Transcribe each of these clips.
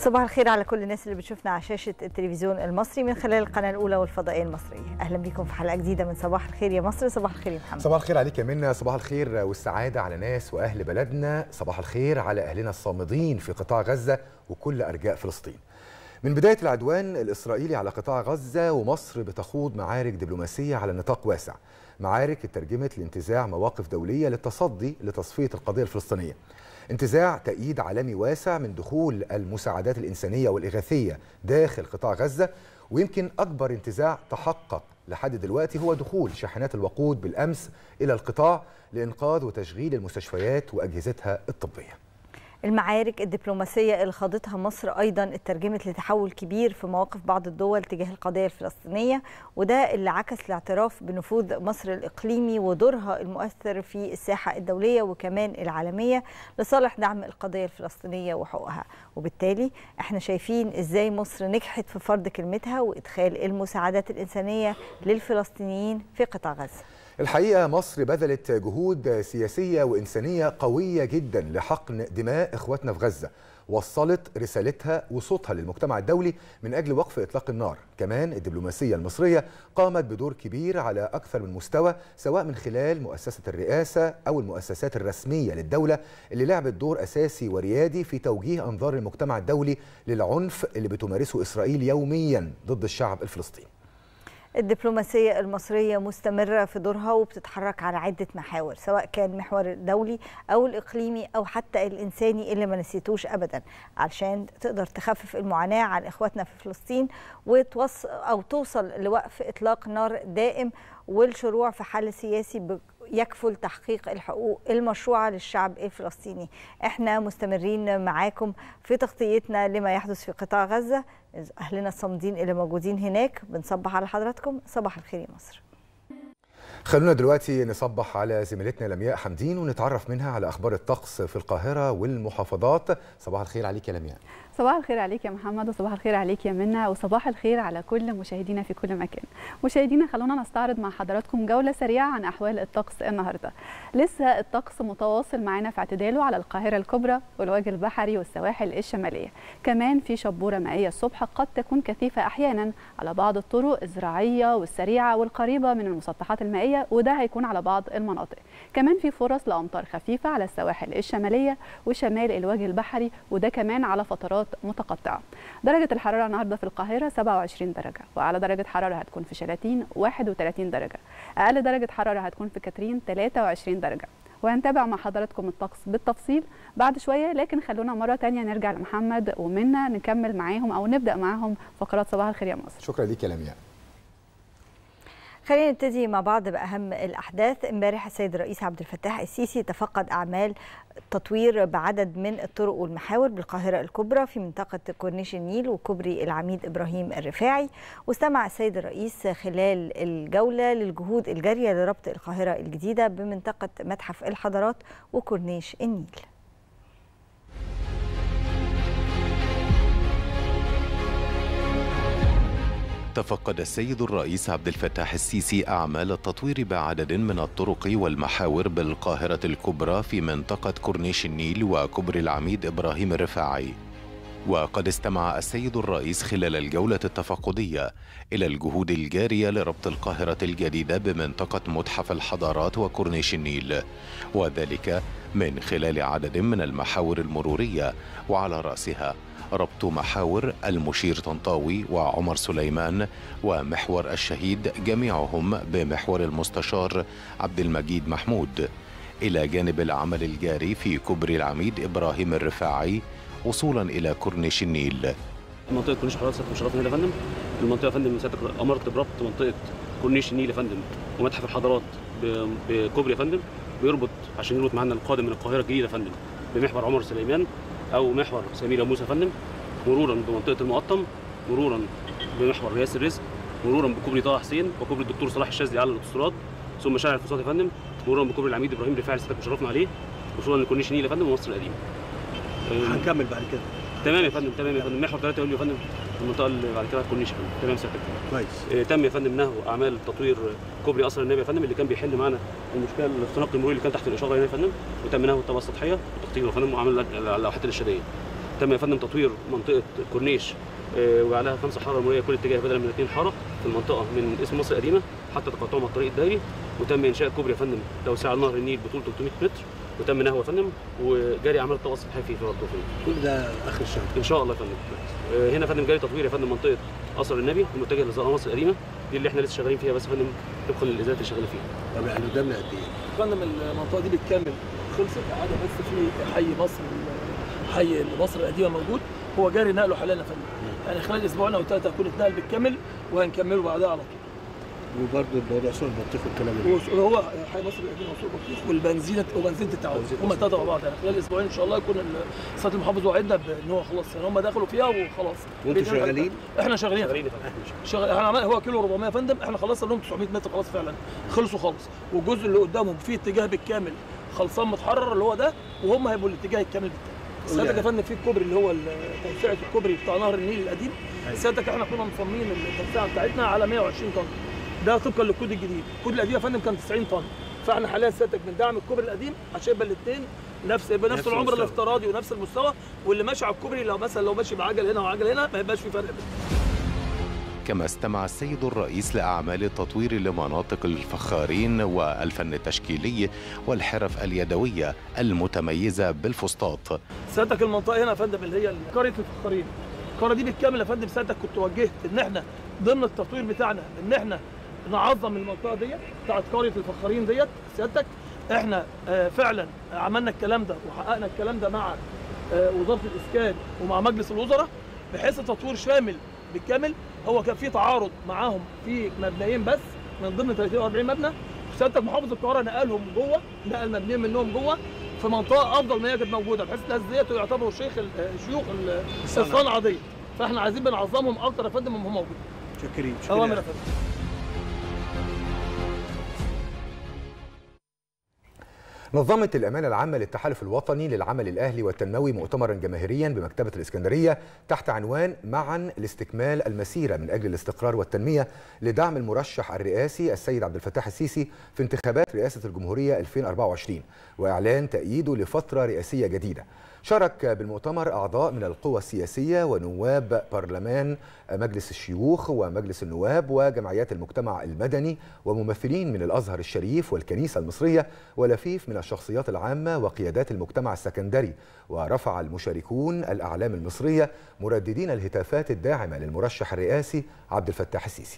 صباح الخير على كل الناس اللي بتشوفنا على شاشة التلفزيون المصري من خلال القناة الأولى والفضائية المصرية. أهلا بكم في حلقة جديدة من صباح الخير يا مصر. صباح الخير يا محمد. صباح الخير عليك يا منى. صباح الخير والسعادة على ناس وأهل بلدنا. صباح الخير على أهلنا الصامدين في قطاع غزة وكل أرجاء فلسطين. من بداية العدوان الإسرائيلي على قطاع غزة ومصر بتخوض معارك دبلوماسية على نطاق واسع، معارك اترجمت لانتزاع مواقف دولية للتصدي لتصفية القضية الفلسطينية، انتزاع تأييد عالمي واسع من دخول المساعدات الإنسانية والإغاثية داخل قطاع غزة، ويمكن أكبر انتزاع تحقق لحد دلوقتي هو دخول شاحنات الوقود بالأمس إلى القطاع لإنقاذ وتشغيل المستشفيات وأجهزتها الطبية. المعارك الدبلوماسية اللي خاضتها مصر أيضا اترجمت لتحول كبير في مواقف بعض الدول تجاه القضية الفلسطينية، وده اللي عكس الاعتراف بنفوذ مصر الإقليمي ودورها المؤثر في الساحة الدولية وكمان العالمية لصالح دعم القضية الفلسطينية وحقوقها. وبالتالي احنا شايفين ازاي مصر نجحت في فرض كلمتها وإدخال المساعدات الإنسانية للفلسطينيين في قطاع غزة. الحقيقة مصر بذلت جهود سياسية وإنسانية قوية جدا لحقن دماء إخواتنا في غزة، وصلت رسالتها وصوتها للمجتمع الدولي من أجل وقف إطلاق النار. كمان الدبلوماسية المصرية قامت بدور كبير على أكثر من مستوى، سواء من خلال مؤسسة الرئاسة أو المؤسسات الرسمية للدولة اللي لعبت دور أساسي وريادي في توجيه أنظار المجتمع الدولي للعنف اللي بتمارسه إسرائيل يوميا ضد الشعب الفلسطيني. الدبلوماسية المصرية مستمرة في دورها وبتتحرك على عدة محاور، سواء كان محور الدولي أو الإقليمي أو حتى الإنساني اللي ما نسيتوش أبدا، علشان تقدر تخفف المعاناة عن إخواتنا في فلسطين توصل لوقف إطلاق نار دائم والشروع في حل سياسي يكفل تحقيق الحقوق المشروعة للشعب الفلسطيني. احنا مستمرين معاكم في تغطيتنا لما يحدث في قطاع غزة. أهلنا الصامدين اللي موجودين هناك بنصبح على حضراتكم. صباح الخير يا مصر. خلونا دلوقتي نصبح على زميلتنا لمياء حمدين ونتعرف منها على أخبار الطقس في القاهرة والمحافظات. صباح الخير عليك يا لمياء. صباح الخير عليك يا محمد، وصباح الخير عليك يا منى، وصباح الخير على كل مشاهدينا في كل مكان. مشاهدينا خلونا نستعرض مع حضراتكم جولة سريعة عن أحوال الطقس النهاردة. لسه الطقس متواصل معنا في اعتداله على القاهرة الكبرى والوجه البحري والسواحل الشمالية. كمان في شبورة مائية الصبح قد تكون كثيفة أحيانا على بعض الطرق الزراعية والسريعة والقريبة من المسطحات المائية، وده هيكون على بعض المناطق. كمان في فرص لأمطار خفيفة على السواحل الشمالية وشمال الوجه البحري، وده كمان على فترات متقطعة. درجة الحرارة النهارده في القاهرة 27 درجة، وأعلى درجة حرارة هتكون في شلاتين 31 درجة، أقل درجة حرارة هتكون في كاترين 23 درجة. وهنتابع مع حضراتكم الطقس بالتفصيل بعد شوية، لكن خلونا مرة تانية نرجع لمحمد ومنى نكمل معاهم أو نبدأ معاهم فقرات صباح الخير يا مصر. شكرا ليك يا لمياء. خلينا نبتدي مع بعض بأهم الأحداث. امبارح السيد الرئيس عبد الفتاح السيسي تفقد أعمال تطوير بعدد من الطرق والمحاور بالقاهرة الكبرى في منطقة كورنيش النيل وكوبري العميد إبراهيم الرفاعي، واستمع السيد الرئيس خلال الجولة للجهود الجارية لربط القاهرة الجديدة بمنطقة متحف الحضارات وكورنيش النيل. تفقد السيد الرئيس عبد الفتاح السيسي أعمال التطوير بعدد من الطرق والمحاور بالقاهرة الكبرى في منطقة كورنيش النيل وكوبري العميد إبراهيم الرفاعي. وقد استمع السيد الرئيس خلال الجولة التفقدية إلى الجهود الجارية لربط القاهرة الجديدة بمنطقة متحف الحضارات وكورنيش النيل، وذلك من خلال عدد من المحاور المرورية، وعلى رأسها ربط محاور المشير طنطاوي وعمر سليمان ومحور الشهيد جميعهم بمحور المستشار عبد المجيد محمود، إلى جانب العمل الجاري في كوبري العميد إبراهيم الرفاعي وصولا إلى كورنيش النيل. منطقة كورنيش الحضارات سيادة مشرفنا هنا يا فندم. المنطقة يا فندم سيادتك أمرت بربط منطقة كورنيش النيل يا فندم ومتحف الحضارات بكوبري يا فندم بيربط عشان يربط معانا القادم من القاهرة الجديدة يا فندم بمحور عمر سليمان أو محور سميرة موسى يا فندم، مرورا بمنطقة المقطم، مرورا بمحور رياس الرزق، مرورا بكوبري طه حسين وكوبري الدكتور صلاح الشاذلي على الاوتوستراد، ثم شارع الفسطاط يا فندم، مرورا بكوبري العميد ابراهيم رفاعي اللي سيادتك مشرفنا عليه، وصولا لكورنيش النيل يا فندم ومصر القديمه. هنكمل بعد كده. تمام يا فندم، تمام يا فندم. محور 3 يوليو يا فندم المنطقه اللي بعد كده كورنيش يا فندم. تمام سيادتك. كويس. تم يا فندم نهو اعمال تطوير كوبري قصر النبي يا فندم اللي كان بيحل معانا المشكله الاختناق المروري اللي كان تحت الاشاره هنا يا فندم، وتم نهو الطبقه السطحيه وتقطيعه يا فندم وعمل اللوحات الارشاديه. تم يا فندم تطوير منطقه كورنيش وعليها 5 حاره مروريه كل اتجاه بدلا من 2 حاره في المنطقه من اسم مصر القديمه حتى تقاطعها مع الطريق الدائري. وتم انشاء كوبري يا فندم توسعه نهر النيل بطول 300 متر وتم نهوه يا فندم، وجاري عمل التوسط الحافي في الربط. كل ده اخر الشهر ان شاء الله يا فندم. هنا يا فندم جاري تطوير يا فندم منطقه قصر النبي المتجه لزراعه مصر القديمه، دي اللي احنا لسه شغالين فيها بس يا فندم طبقا للازالات اللي شغالين فيها. طب يعني قدامنا قد ايه؟ يا فندم المنطقه دي بالكامل خلصت، عاده بس في حي مصر، حي مصر القديمه موجود، هو جاري نقله حاليا يا فندم. يعني خلال اسبوعين او 3 هيكون اتنقل بالكامل وهنكمله بعدها على طول. وبرضه الموضوع سوق البطيخ والكلام ده هو حي مصر القديمه وسوق البطيخ وبنزينه التعاون هم 3 مع بعض. يعني خلال اسبوعين ان شاء الله يكون السيد المحافظ وعدنا بان هو خلاص، يعني هم دخلوا فيها وخلاص. وانتوا شغالين؟ احنا شغالين احنا عملنا هو كيلو 400 يا فندم، احنا خلصنا لهم 900 متر خلاص فعلا خلصوا خالص، والجزء اللي قدامهم فيه اتجاه بالكامل خلصان متحرر اللي هو ده، وهم هيبقوا الاتجاه الكامل بالتالي. سيادتك يا فندم في الكوبري اللي هو توسعه الكوبري بتاع نهر النيل القديم، سيادتك احنا كنا مصممين التوسعه بتاعتنا على 120 طن، ده طبقا للكود الجديد. الكود القديم يا فندم كان 90 طن، فاحنا حاليا سيادتك بندعم الكوبري القديم عشان يبقى الاثنين نفس العمر الافتراضي ونفس المستوى، واللي ماشي على الكوبري لو ماشي بعجل هنا وعجل هنا ما يبقاش في فرق بينهم. كما استمع السيد الرئيس لأعمال التطوير لمناطق الفخارين والفن التشكيلي والحرف اليدوية المتميزة بالفسطاط. سيادتك المنطقة هنا يا فندم اللي هي قرية الفخارين، القرية دي بالكامل يا فندم سيادتك كنت وجهت ان احنا ضمن التطوير بتاعنا ان احنا نعظم المنطقة ديت بتاعت قرية الفخارين ديت. سيادتك احنا فعلا عملنا الكلام ده وحققنا الكلام ده مع وزارة الإسكان ومع مجلس الوزراء بحيث التطوير شامل بالكامل. هو كان في تعارض معاهم في مبنيين بس من ضمن 30 او 40 مبنى، سيادتك محافظ القاهره نقلهم جوه، نقل مبنيين منهم جوه في منطقه افضل ما هي كانت موجوده، بحيث الناس ديت يعتبروا شيوخ الصنعه ديت، فاحنا عايزين بنعظمهم اكتر يا فندم من هم موجودين. شكرين اوامر يا فندم. نظمت الأمانة العامة للتحالف الوطني للعمل الأهلي والتنموي مؤتمرا جماهيريا بمكتبة الإسكندرية تحت عنوان معا لاستكمال المسيرة من أجل الاستقرار والتنمية لدعم المرشح الرئاسي السيد عبد الفتاح السيسي في انتخابات رئاسة الجمهورية 2024 وإعلان تأييده لفترة رئاسية جديدة. شارك بالمؤتمر أعضاء من القوى السياسية ونواب برلمان مجلس الشيوخ ومجلس النواب وجمعيات المجتمع المدني وممثلين من الأزهر الشريف والكنيسة المصرية ولفيف من الشخصيات العامة وقيادات المجتمع السكندري. ورفع المشاركون الأعلام المصرية مرددين الهتافات الداعمة للمرشح الرئاسي عبد الفتاح السيسي.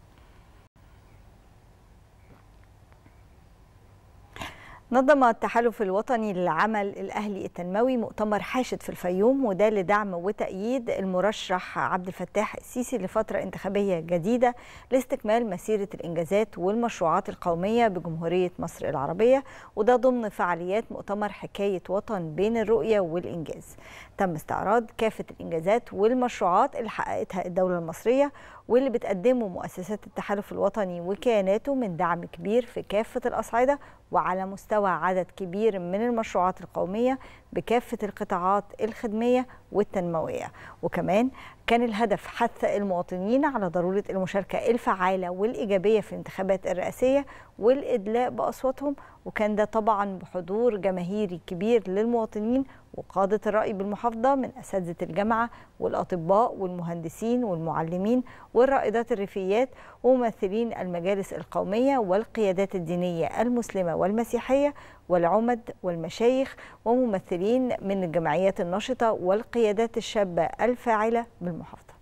نظم التحالف الوطني للعمل الأهلي التنموي مؤتمر حاشد في الفيوم، وده لدعم وتأييد المرشح عبد الفتاح السيسي لفترة انتخابية جديدة لاستكمال مسيرة الإنجازات والمشروعات القومية بجمهورية مصر العربية، وده ضمن فعاليات مؤتمر حكاية وطن بين الرؤية والإنجاز. تم استعراض كافة الإنجازات والمشروعات اللي حققتها الدولة المصرية واللي بتقدمه مؤسسات التحالف الوطني وكياناته من دعم كبير في كافة الأصعدة وعلى مستوى عدد كبير من المشروعات القومية بكافة القطاعات الخدمية والتنموية. وكمان كان الهدف حث المواطنين على ضرورة المشاركة الفعالة والإيجابية في الانتخابات الرئاسية والإدلاء بأصواتهم، وكان ده طبعا بحضور جماهيري كبير للمواطنين وقادة الرأي بالمحافظة من أساتذة الجامعة والأطباء والمهندسين والمعلمين والرائدات الريفيات وممثلين المجالس القومية والقيادات الدينية المسلمة والمسيحية والعمد والمشايخ وممثلين من الجمعيات النشطة والقيادات الشابة الفاعلة بالمحافظة.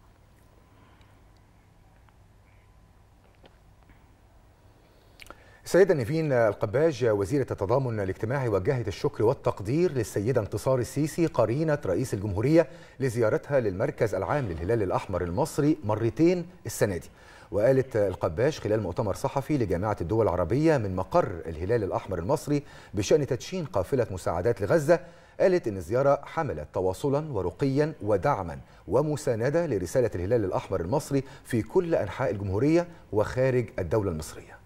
السيدة نيفين القباج وزيرة التضامن الاجتماعي وجهت الشكر والتقدير للسيدة انتصار السيسي قرينة رئيس الجمهورية لزيارتها للمركز العام للهلال الأحمر المصري مرتين السنة دي. وقالت القباج خلال مؤتمر صحفي لجامعة الدول العربية من مقر الهلال الأحمر المصري بشأن تدشين قافلة مساعدات لغزة، قالت إن الزيارة حملت تواصلا ورقيا ودعما ومساندة لرسالة الهلال الأحمر المصري في كل أنحاء الجمهورية وخارج الدولة المصرية.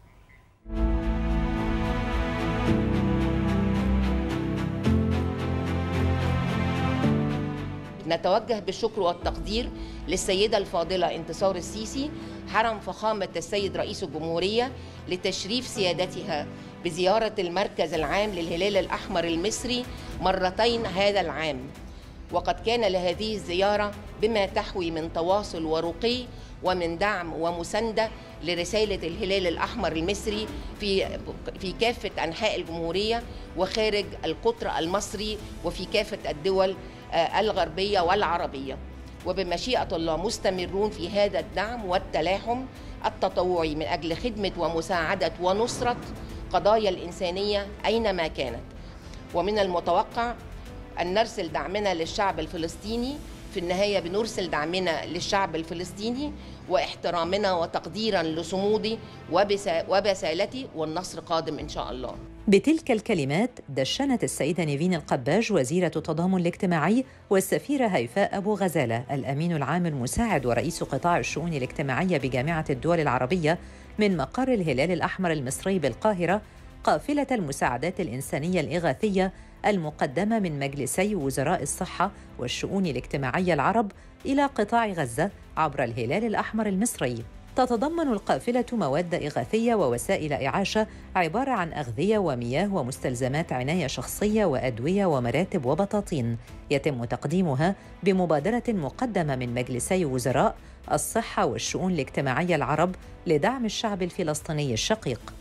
نتوجه بالشكر والتقدير للسيدة الفاضلة انتصار السيسي حرم فخامة السيد رئيس الجمهورية لتشريف سيادتها بزيارة المركز العام للهلال الأحمر المصري مرتين هذا العام، وقد كان لهذه الزيارة بما تحوي من تواصل ورقي ومن دعم ومساندة لرسالة الهلال الأحمر المصري في كافة أنحاء الجمهورية وخارج القطر المصري وفي كافة الدول الغربية والعربية. وبمشيئة الله مستمرون في هذا الدعم والتلاحم التطوعي من أجل خدمة ومساعدة ونصرة قضايا الإنسانية أينما كانت. ومن المتوقع أن نرسل دعمنا للشعب الفلسطيني. في النهاية بنرسل دعمنا للشعب الفلسطيني واحترامنا وتقديرا لصموده وبسالته، والنصر قادم إن شاء الله. بتلك الكلمات دشنت السيدة نيفين القباج وزيرة التضامن الاجتماعي والسفيرة هيفاء أبو غزالة الأمين العام المساعد ورئيس قطاع الشؤون الاجتماعية بجامعة الدول العربية من مقر الهلال الأحمر المصري بالقاهرة قافلة المساعدات الإنسانية الإغاثية المقدمة من مجلسي وزراء الصحة والشؤون الاجتماعية العرب إلى قطاع غزة عبر الهلال الأحمر المصري. تتضمن القافلة مواد إغاثية ووسائل إعاشة عبارة عن أغذية ومياه ومستلزمات عناية شخصية وأدوية ومراتب وبطاطين يتم تقديمها بمبادرة مقدمة من مجلسي وزراء الصحة والشؤون الاجتماعية العرب لدعم الشعب الفلسطيني الشقيق.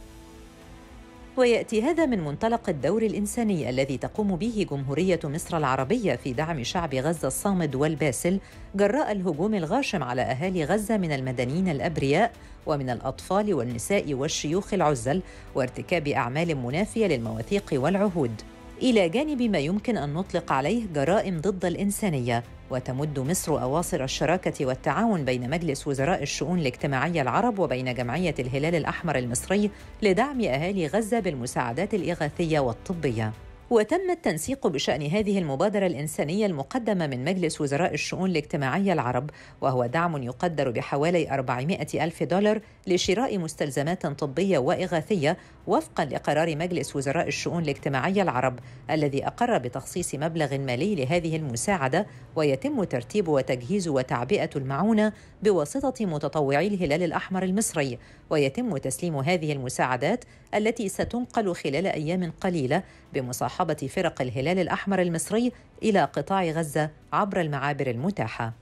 ويأتي هذا من منطلق الدور الإنساني الذي تقوم به جمهورية مصر العربية في دعم شعب غزة الصامد والباسل جراء الهجوم الغاشم على أهالي غزة من المدنيين الأبرياء ومن الأطفال والنساء والشيوخ العزل وارتكاب أعمال منافية للمواثيق والعهود، إلى جانب ما يمكن أن نطلق عليه جرائم ضد الإنسانية. وتمد مصر أواصر الشراكة والتعاون بين مجلس وزراء الشؤون الاجتماعية العرب وبين جمعية الهلال الأحمر المصري لدعم أهالي غزة بالمساعدات الإغاثية والطبية. وتم التنسيق بشأن هذه المبادرة الإنسانية المقدمة من مجلس وزراء الشؤون الاجتماعية العرب، وهو دعم يقدر بحوالي 400,000 دولار لشراء مستلزمات طبية وإغاثية وفقاً لقرار مجلس وزراء الشؤون الاجتماعية العرب الذي أقر بتخصيص مبلغ مالي لهذه المساعدة، ويتم ترتيب وتجهيز وتعبئة المعونة بواسطة متطوعي الهلال الأحمر المصري، ويتم تسليم هذه المساعدات التي ستنقل خلال أيام قليلة بمصاحبة فرق الهلال الأحمر المصري إلى قطاع غزة عبر المعابر المتاحة.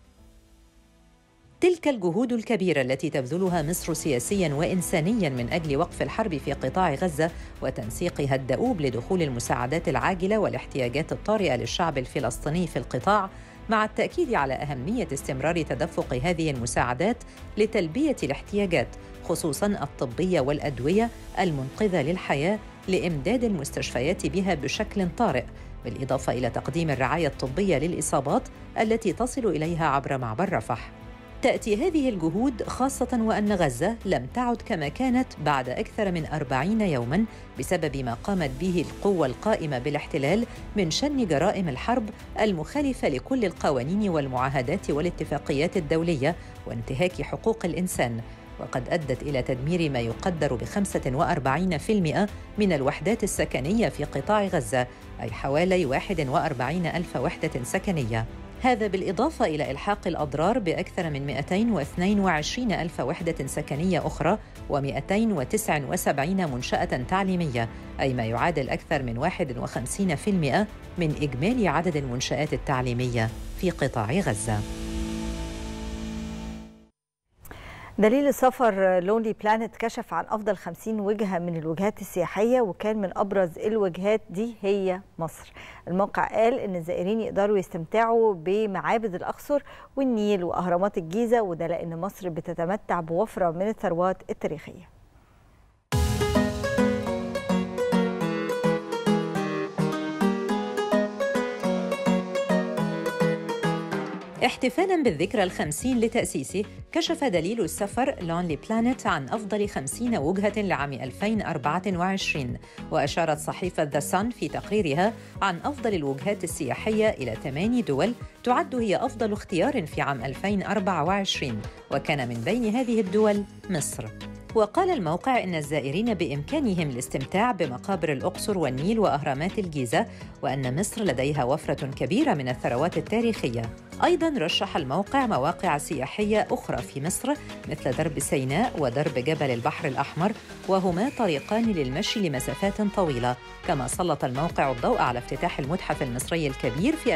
تلك الجهود الكبيرة التي تبذلها مصر سياسياً وإنسانياً من أجل وقف الحرب في قطاع غزة وتنسيقها الدؤوب لدخول المساعدات العاجلة والاحتياجات الطارئة للشعب الفلسطيني في القطاع، مع التأكيد على أهمية استمرار تدفق هذه المساعدات لتلبية الاحتياجات خصوصاً الطبية والأدوية المنقذة للحياة لإمداد المستشفيات بها بشكل طارئ، بالإضافة إلى تقديم الرعاية الطبية للإصابات التي تصل إليها عبر معبر رفح. تأتي هذه الجهود خاصة وأن غزة لم تعد كما كانت بعد أكثر من 40 يوماً بسبب ما قامت به القوة القائمة بالاحتلال من شن جرائم الحرب المخالفة لكل القوانين والمعاهدات والاتفاقيات الدولية وانتهاك حقوق الإنسان، وقد أدت إلى تدمير ما يقدر ب45% من الوحدات السكنية في قطاع غزة، أي حوالي 41,000 وحدة سكنية. هذا بالإضافة إلى إلحاق الأضرار بأكثر من 222,000 وحدة سكنية أخرى و279 منشأة تعليمية، أي ما يعادل أكثر من 51% من إجمالي عدد المنشآت التعليمية في قطاع غزة. دليل السفر لونلي بلانت كشف عن أفضل 50 وجهة من الوجهات السياحية، وكان من أبرز الوجهات دي هي مصر. الموقع قال إن الزائرين يقدروا يستمتعوا بمعابد الأقصر والنيل وأهرامات الجيزة، وده لأن مصر بتتمتع بوفرة من الثروات التاريخية. احتفالاً بالذكرى ال50 لتأسيسه، كشف دليل السفر لونلي بلانت عن أفضل 50 وجهة لعام 2024، وأشارت صحيفة ذا سان في تقريرها عن أفضل الوجهات السياحية إلى 8 دول تعد هي أفضل اختيار في عام 2024، وكان من بين هذه الدول مصر. وقال الموقع إن الزائرين بإمكانهم الاستمتاع بمقابر الأقصر والنيل وأهرامات الجيزة، وأن مصر لديها وفرة كبيرة من الثروات التاريخية، أيضاً رشح الموقع مواقع سياحية أخرى في مصر مثل درب سيناء ودرب جبل البحر الأحمر، وهما طريقان للمشي لمسافات طويلة. كما سلط الموقع الضوء على افتتاح المتحف المصري الكبير في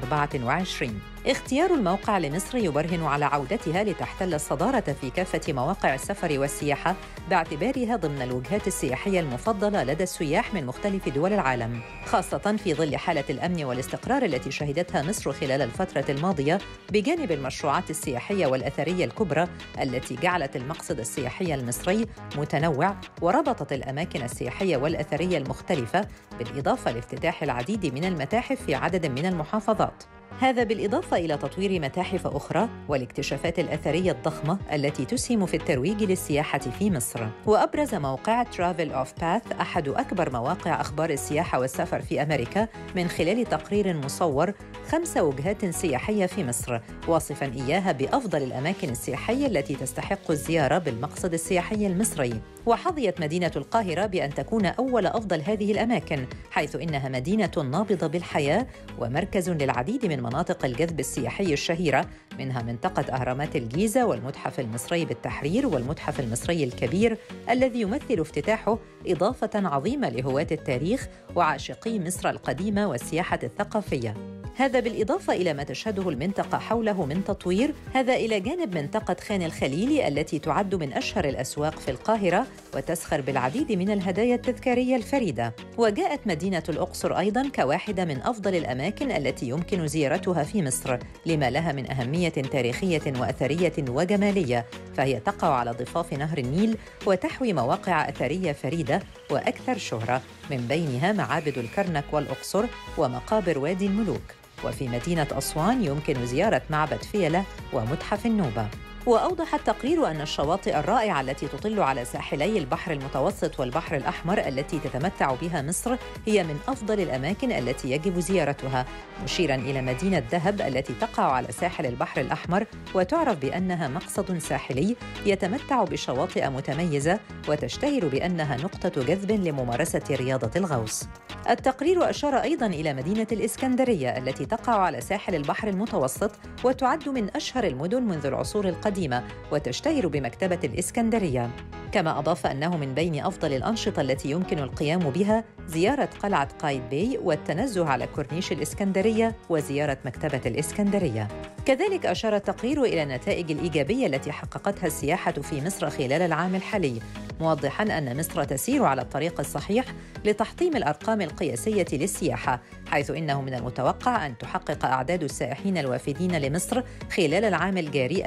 2024. اختيار الموقع لمصر يبرهن على عودتها لتحتل الصدارة في كافة مواقع السفر والسياحة باعتبارها ضمن الوجهات السياحية المفضلة لدى السياح من مختلف دول العالم، خاصة في ظل حالة الأمن والاستقرار التي شهدتها مصر خلال الفترة الماضية، بجانب المشروعات السياحية والأثرية الكبرى التي جعلت المقصد السياحي المصري متنوع وربطت الأماكن السياحية والأثرية المختلفة، بالإضافة لافتتاح العديد من المتاحف في عدد من المحافظات. هذا بالإضافة إلى تطوير متاحف أخرى والاكتشافات الأثرية الضخمة التي تسهم في الترويج للسياحة في مصر. وأبرز موقع Travel of Path أحد أكبر مواقع أخبار السياحة والسفر في أمريكا من خلال تقرير مصور 5 وجهات سياحية في مصر، واصفاً إياها بأفضل الأماكن السياحية التي تستحق الزيارة بالمقصد السياحي المصري. وحظيت مدينة القاهرة بأن تكون أول أفضل هذه الأماكن، حيث إنها مدينة نابضة بالحياة ومركز للعديد من مناطق الجذب السياحي الشهيرة، منها منطقة أهرامات الجيزة والمتحف المصري بالتحرير والمتحف المصري الكبير الذي يمثل افتتاحه إضافة عظيمة لهواة التاريخ وعاشقي مصر القديمة والسياحة الثقافية. هذا بالإضافة إلى ما تشهده المنطقة حوله من تطوير، هذا إلى جانب منطقة خان الخليلي التي تعد من أشهر الأسواق في القاهرة وتسخر بالعديد من الهدايا التذكارية الفريدة. وجاءت مدينة الأقصر أيضاً كواحدة من أفضل الأماكن التي يمكن زيارتها في مصر لما لها من أهمية تاريخية وأثرية وجمالية، فهي تقع على ضفاف نهر النيل وتحوي مواقع أثرية فريدة وأكثر شهرة، من بينها معابد الكرنك والأقصر ومقابر وادي الملوك. وفي مدينة أسوان يمكن زيارة معبد فيلة ومتحف النوبة. وأوضح التقرير أن الشواطئ الرائعة التي تطل على ساحلي البحر المتوسط والبحر الأحمر التي تتمتع بها مصر هي من أفضل الأماكن التي يجب زيارتها، مشيراً إلى مدينة دهب التي تقع على ساحل البحر الأحمر وتعرف بأنها مقصد ساحلي يتمتع بشواطئ متميزة وتشتهر بأنها نقطة جذب لممارسة رياضة الغوص. التقرير أشار أيضاً إلى مدينة الإسكندرية التي تقع على ساحل البحر المتوسط وتعد من أشهر المدن منذ العصور القديمة وتشتهر بمكتبة الإسكندرية. كما أضاف أنه من بين أفضل الأنشطة التي يمكن القيام بها زيارة قلعة قايتباي والتنزه على كورنيش الإسكندرية وزيارة مكتبة الإسكندرية. كذلك أشار التقرير إلى النتائج الإيجابية التي حققتها السياحة في مصر خلال العام الحالي، موضحاً أن مصر تسير على الطريق الصحيح لتحطيم الأرقام القياسية للسياحة، حيث إنه من المتوقع أن تحقق أعداد السائحين الوافدين لمصر خلال العام الجاري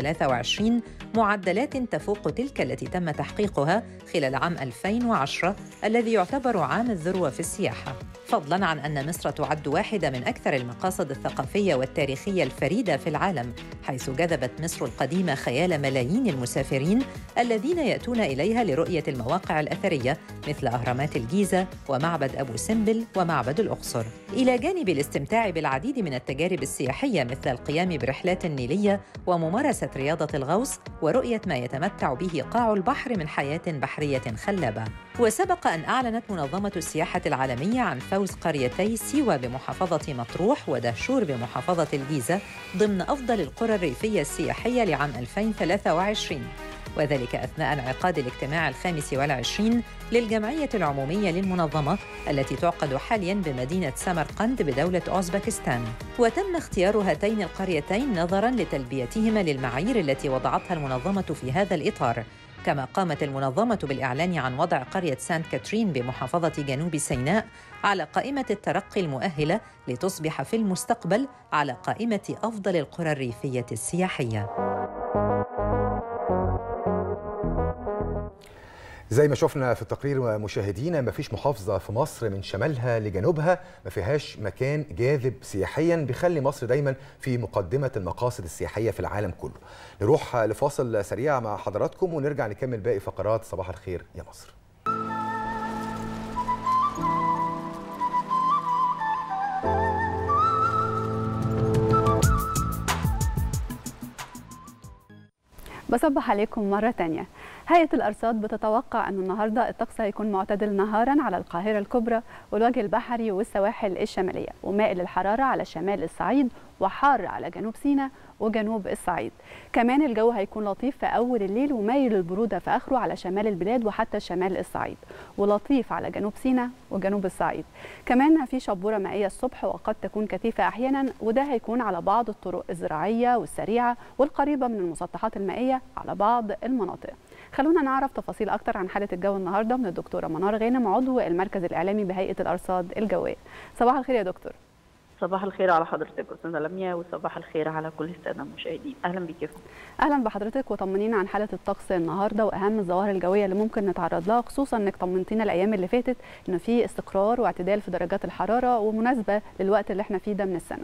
2023 معدلات تفوق تلك التي تم تحقيقها خلال عام 2010 الذي يعتبر عام الذروة في السياحة، فضلاً عن أن مصر تعد واحدة من أكثر المقاصد الثقافية والتاريخية الفريدة في العالم، حيث جذبت مصر القديمة خيال ملايين المسافرين الذين يأتون إليها لرؤية المواقع الأثرية مثل أهرامات الجيزة ومعبد أبو سمبل ومعبد الأقصر، إلى جانب الاستمتاع بالعديد من التجارب السياحية مثل القيام برحلات نيلية وممارسة رياضة الغوص ورؤية ما يتمتع به قاع البحر من حياة بحرية خلابة. وسبق أن أعلنت منظمة السياحة العالمية عن فوز قريتي سيوة بمحافظة مطروح ودهشور بمحافظة الجيزة ضمن أفضل القرى الريفية السياحية لعام 2023، وذلك أثناء انعقاد الاجتماع 25 للجمعية العمومية للمنظمة التي تعقد حالياً بمدينة سمرقند بدولة أوزبكستان. وتم اختيار هاتين القريتين نظراً لتلبيتهما للمعايير التي وضعتها المنظمة في هذا الإطار. كما قامت المنظمة بالإعلان عن وضع قرية سانت كاترين بمحافظة جنوب سيناء على قائمة الترقي المؤهلة لتصبح في المستقبل على قائمة أفضل القرى الريفية السياحية. زي ما شفنا في التقرير مشاهدينا، ما فيش محافظة في مصر من شمالها لجنوبها ما فيهاش مكان جاذب سياحيا بيخلي مصر دايما في مقدمة المقاصد السياحية في العالم كله. نروح لفاصل سريع مع حضراتكم ونرجع نكمل باقي فقرات صباح الخير يا مصر. بصبح عليكم مرة تانية. هيئة الأرصاد بتتوقع أن النهاردة الطقس هيكون معتدل نهارا على القاهرة الكبرى والوجه البحري والسواحل الشمالية، ومائل الحرارة على شمال الصعيد وحار على جنوب سيناء وجنوب الصعيد. كمان الجو هيكون لطيف في أول الليل ومايل للبرودة في آخره على شمال البلاد وحتى شمال الصعيد، ولطيف على جنوب سيناء وجنوب الصعيد. كمان في شبورة مائية الصبح وقد تكون كثيفة أحيانا، وده هيكون على بعض الطرق الزراعية والسريعة والقريبة من المسطحات المائية على بعض المناطق. خلونا نعرف تفاصيل أكتر عن حالة الجو النهاردة من الدكتورة منار غانم، عضو المركز الإعلامي بهيئة الأرصاد الجوية. صباح الخير يا دكتور. صباح الخير على حضرتك أستاذة لميا، وصباح الخير على كل السادة المشاهدين. أهلا بك يا فندم. أهلا بحضرتك، وطمنينا عن حالة الطقس النهارده وأهم الظواهر الجوية اللي ممكن نتعرض لها، خصوصا إنك طمنتينا الأيام اللي فاتت إنه في استقرار واعتدال في درجات الحرارة ومناسبة للوقت اللي احنا فيه ده من السنة.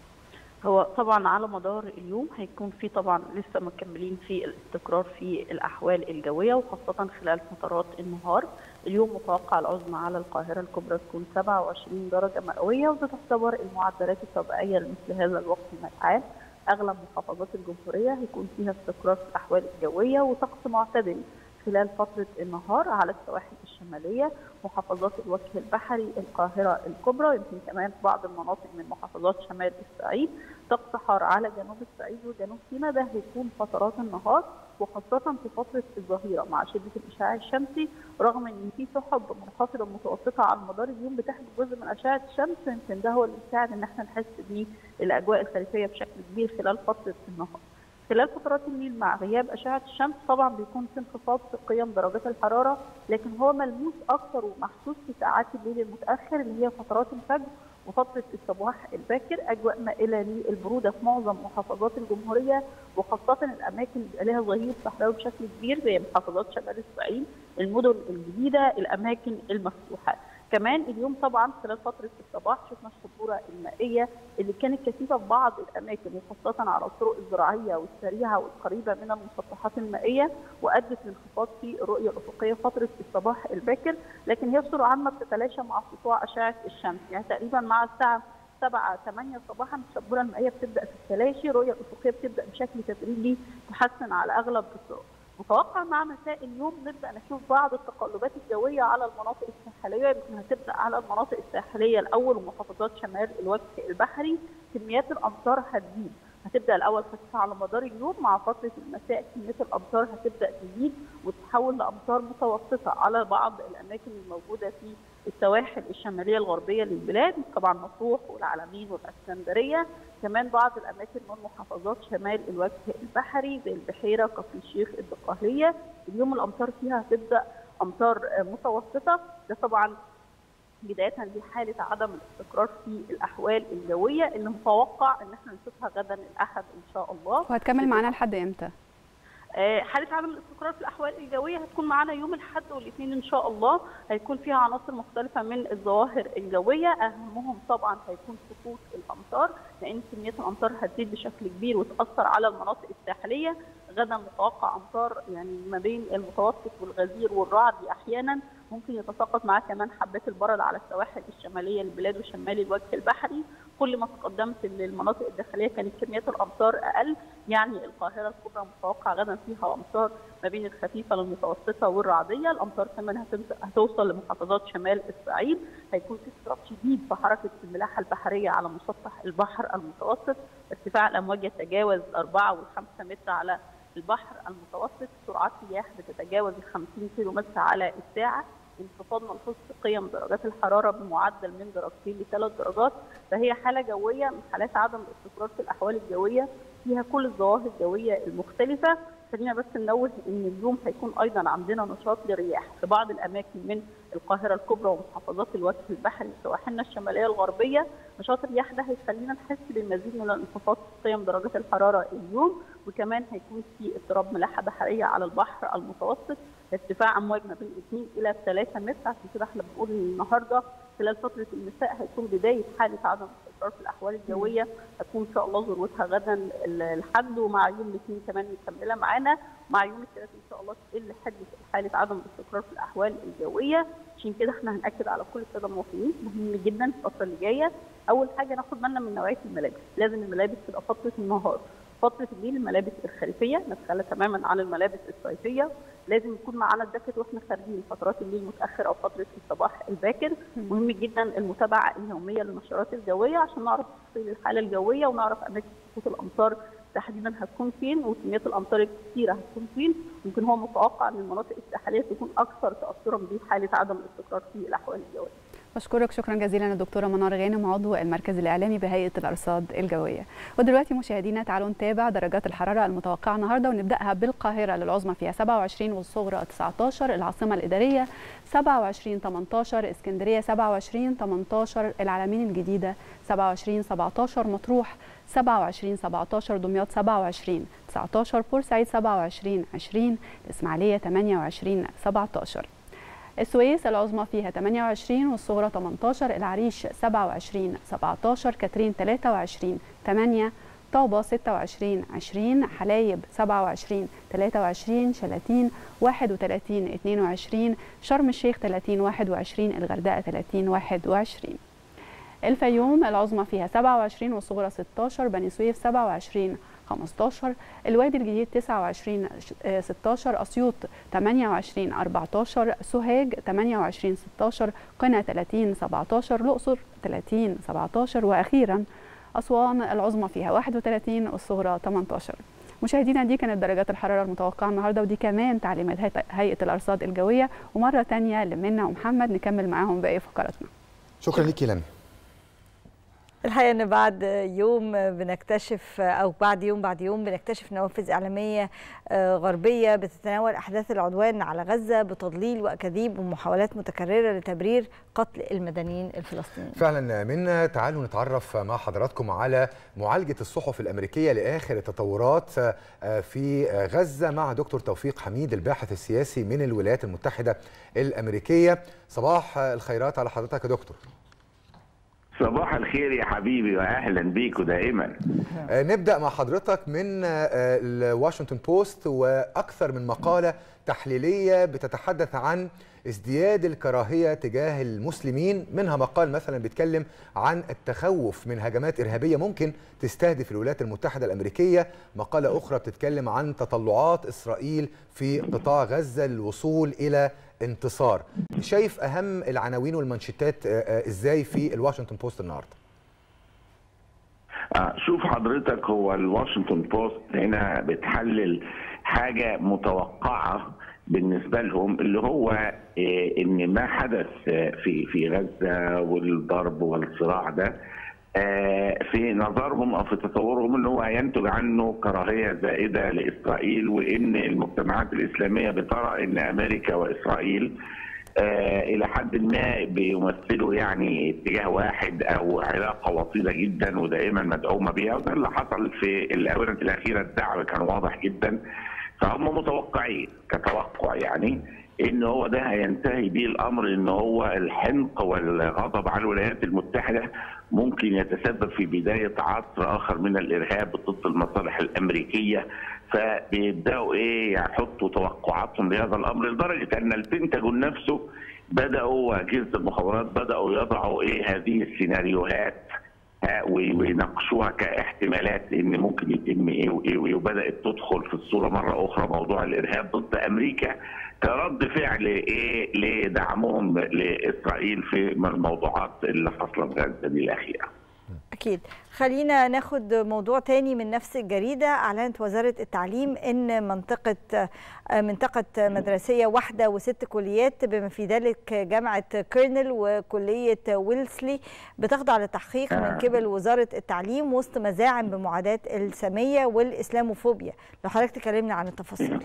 هو طبعا على مدار اليوم هيكون في طبعا لسه مكملين في الاستقرار في الأحوال الجوية، وخاصة خلال فترات النهار. اليوم متوقع العظمى على القاهرة الكبرى تكون 27 درجة مئوية، وده تعتبر المعدلات الطبيعية لمثل هذا الوقت من العام. أغلب محافظات الجمهورية هيكون فيها استقرار في الأحوال الجوية وطقس معتدل خلال فترة النهار على السواحل الشمالية، محافظات الوجه البحري، القاهرة الكبرى، يمكن كمان بعض المناطق من محافظات شمال الصعيد. طقس حار على جنوب الصعيد وجنوب سيناء، ده هيكون فترات النهار وخاصة في فترة الظهيرة مع شدة الإشعاع الشمسي، رغم إن في سحب منخفضة متوسطة على مدار اليوم بتحجب جزء من أشعة الشمس، يمكن ده هو اللي بيساعد إن احنا نحس بالأجواء الخريفية بشكل كبير خلال فترة النهار. خلال فترات الليل مع غياب أشعة الشمس طبعا بيكون في انخفاض في قيم درجات الحرارة، لكن هو ملموس أكثر ومحسوس في ساعات الليل المتأخر اللي هي فترات الفجر وفترة الصباح الباكر. أجواء مائلة للبرودة في معظم محافظات الجمهورية، وخاصة الأماكن اللي بيبقى لها ظهير صحراوي بشكل كبير زي محافظات شمال الصعيد، المدن الجديدة، الأماكن المفتوحة. كمان اليوم طبعا خلال فترة الصباح شفنا الشبورة المائية اللي كانت كثيفة في بعض الأماكن وخاصة على الطرق الزراعية والسريعة والقريبة من المسطحات المائية، وأدت لانخفاض في الرؤية الأفقية فترة الصباح الباكر، لكن هي بسرعة عامة بتتلاشى مع سطوع أشعة الشمس. يعني تقريبا مع الساعة 7-8 صباحا الشبورة المائية بتبدأ في التلاشي، الرؤية الأفقية بتبدأ بشكل تدريجي تحسن على أغلب الطرق. متوقع مع مساء اليوم نبدا نشوف بعض التقلبات الجويه على المناطق الساحليه، يمكن هتبدا على المناطق الساحليه الاول ومحافظات شمال الوجه البحري. كميات الامطار هتزيد، هتبدا الاول خفيفه على مدار اليوم، مع فتره المساء كميه الامطار هتبدا تزيد وتتحول لامطار متوسطه على بعض الاماكن الموجوده في السواحل الشماليه الغربيه للبلاد، طبعا مطروح والعلمين والاسكندريه، كمان بعض الاماكن من محافظات شمال الوجه البحري زي البحيره، كفر الشيخ، الدقهليه. اليوم الامطار فيها هتبدا امطار متوسطه، ده طبعا بدايه لحاله عدم الاستقرار في الاحوال الجويه اللي متوقع ان احنا نشوفها غدا الاحد ان شاء الله. وهتكمل معانا لحد امتى؟ حالة عدم الاستقرار في الأحوال الجوية هتكون معانا يوم الأحد والاثنين إن شاء الله. هيكون فيها عناصر مختلفة من الظواهر الجوية، أهمهم طبعا هيكون سقوط الأمطار، لأن كمية الأمطار هتزيد بشكل كبير وتأثر على المناطق الساحلية. غدا متوقع أمطار يعني ما بين المتوسط والغزير والرعد أحيانا، ممكن يتساقط معاه كمان حبات البرد على السواحل الشمالية للبلاد وشمال الوجه البحري. كل ما تقدمت للمناطق الداخلية كانت كميات الأمطار أقل، يعني القاهرة الكبرى متوقع غدا فيها أمطار ما بين الخفيفة للمتوسطة والرعدية. الأمطار كمان هتوصل لمحافظات شمال الصعيد، هيكون في اضطراب شديد في حركة الملاحة البحرية على مسطح البحر المتوسط، ارتفاع الأمواج يتجاوز 4 و5 متر على البحر المتوسط، سرعات رياح بتتجاوز 50 كيلو متر على الساعة، انخفاض ملحوظ في قيم درجات الحرارة بمعدل من 2 ل3 درجات. فهي حالة جوية من حالات عدم الاستقرار في الأحوال الجوية، فيها كل الظواهر الجوية المختلفة. خلينا بس ننوه ان اليوم هيكون ايضا عندنا نشاط للرياح في بعض الاماكن من القاهره الكبرى ومحافظات الوجه البحري وسواحلنا الشماليه الغربيه. نشاط الرياح ده هيخلينا نحس بالمزيد من الانخفاض في قيم درجات الحراره اليوم، وكمان هيكون في اضطراب ملاحه بحريه على البحر المتوسط، ارتفاع امواج ما بين 2 إلى 3 متر. عشان كده احنا بنقول ان النهارده خلال فتره المساء هيكون بدايه حاله عدم الاستقرار في الاحوال الجويه، هتكون ان شاء الله ذروتها غدا الحد، ومع يوم الاثنين كمان مكمله معانا، مع يوم الثلاث ان شاء الله تقل حاله عدم الاستقرار في الاحوال الجويه. عشان كده احنا هنأكد على كل الساده المواطنين مهم جدا الفتره اللي جايه اول حاجه ناخد بالنا من نوعيه الملابس. لازم الملابس تبقى فتره النهار، فتره الليل الملابس الخريفيه نتخلى تماما عن الملابس الصيفيه، لازم يكون معانا الجاكيت واحنا خارجين فترات الليل المتاخر او فتره الصباح الباكر. مهم جدا المتابعه اليوميه للنشرات الجويه عشان نعرف تفاصيل الحاله الجويه ونعرف اماكن سقوط الامطار تحديدا هتكون فين وكميات الامطار الكثيره هتكون فين. يمكن هو متوقع ان المناطق الساحليه تكون اكثر تاثرا بحاله عدم الاستقرار في الاحوال الجويه. بشكرك شكرا جزيلا الدكتوره منار غانم عضو المركز الاعلامي بهيئه الارصاد الجويه. ودلوقتي مشاهدينا تعالوا نتابع درجات الحراره المتوقعه النهارده ونبداها بالقاهره للعظمى فيها 27 والصغرى 19، العاصمه الاداريه 27 18، اسكندريه 27 18، العلمين الجديده 27 17، مطروح 27 17، دمياط 27 19، بورسعيد 27 20، الاسماعيليه 28 17، السويس العظمى فيها 28 والصغرى 18، العريش 27 17، كاترين 23 8، طابة 26 20، حلايب 27 23، شلاتين 31 22، شرم الشيخ 30 21، الغردقة 30 21. الفيوم العظمى فيها 27 والصغرى 16، بني سويف 27 15، الوادي الجديد 29 16، أسيوط 28 14، سوهاج 28 16، قنا 30 17، الأقصر 30 17، وأخيرا أسوان العظمى فيها 31 والصغرى 18. مشاهدينا دي كانت درجات الحرارة المتوقعة النهارده ودي كمان تعليمات هيئة الأرصاد الجوية، ومرة تانية لمنى ومحمد نكمل معاهم باقي فقراتنا. شكرا ليكي لنا. الحقيقة ان بعد يوم بنكتشف او بعد يوم بنكتشف نوافذ اعلاميه غربيه بتتناول احداث العدوان على غزه بتضليل واكاذيب ومحاولات متكرره لتبرير قتل المدنيين الفلسطينيين. فعلا منا تعالوا نتعرف مع حضراتكم على معالجه الصحف الامريكيه لاخر التطورات في غزه مع دكتور توفيق حميد الباحث السياسي من الولايات المتحده الامريكيه. صباح الخيرات على حضرتك يا دكتور. صباح الخير يا حبيبي واهلا بيكوا دائما. نبدا مع حضرتك من الواشنطن بوست واكثر من مقاله تحليليه بتتحدث عن ازدياد الكراهيه تجاه المسلمين، منها مقال مثلا بيتكلم عن التخوف من هجمات ارهابيه ممكن تستهدف الولايات المتحده الامريكيه، مقاله اخرى بتتكلم عن تطلعات اسرائيل في قطاع غزه للوصول الى انتصار. شايف اهم العناوين والمانشيتات ازاي في الواشنطن بوست النهارده؟ شوف حضرتك، هو الواشنطن بوست هنا بتحلل حاجه متوقعه بالنسبه لهم، اللي هو ان ما حدث في غزه والضرب والصراع ده في نظرهم او في تصورهم ان هو ينتج عنه كراهيه زائده لاسرائيل، وان المجتمعات الاسلاميه بترى ان امريكا واسرائيل الى حد ما بيمثلوا يعني اتجاه واحد او علاقه وطيده جدا ودائما مدعومه بها، وده اللي حصل في الاونه الاخيره. الدعم كان واضح جدا، فهم متوقعين كتوقع يعني ان هو ده هينتهي بيه الامر، ان هو الحنق والغضب على الولايات المتحده ممكن يتسبب في بدايه عصر اخر من الارهاب ضد المصالح الامريكيه، فبيبداوا يحطوا توقعاتهم لهذا الامر، لدرجه ان البنتاجون نفسه بداوا واجهزه المخابرات بداوا يضعوا هذه السيناريوهات ويناقشوها كاحتمالات ان ممكن يتم وبدات تدخل في الصوره مره اخرى موضوع الارهاب ضد امريكا كرد فعل لدعمهم لاسرائيل في الموضوعات اللي حصلت في غزه دي الاخيره. أكيد. خلينا ناخد موضوع تاني من نفس الجريدة. أعلنت وزارة التعليم أن منطقة مدرسية واحدة و6 كليات بما في ذلك جامعة كيرنل وكلية ويلسلي بتخضع للتحقيق من قبل وزارة التعليم وسط مزاعم بمعاداة السامية والإسلاموفوبيا. لو حضرتك تكلمنا عن التفاصيل.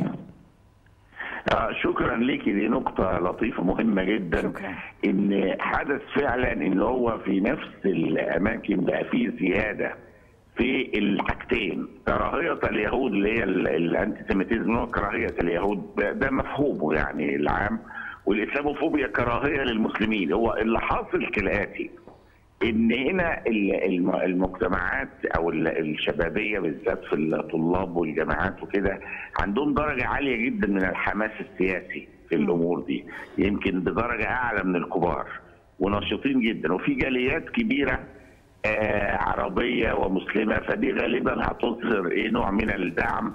شكرا ليكي، دي نقطة لطيفة مهمة جدا. شكرا. ان حدث فعلا ان هو في نفس الاماكن بقى فيه زيادة في الحاجتين، كراهية اليهود اللي هي الانتي سيميتيزم وكراهية اليهود ده مفهومه يعني العام، والاسلاموفوبيا كراهية للمسلمين. هو اللي حاصل كالآتي، ان هنا المجتمعات او الشبابيه بالذات في الطلاب والجامعات وكده عندهم درجه عاليه جدا من الحماس السياسي في الامور دي، يمكن بدرجه اعلى من الكبار ونشيطين جدا، وفي جاليات كبيره عربيه ومسلمه، فدي غالبا هتظهر نوع من الدعم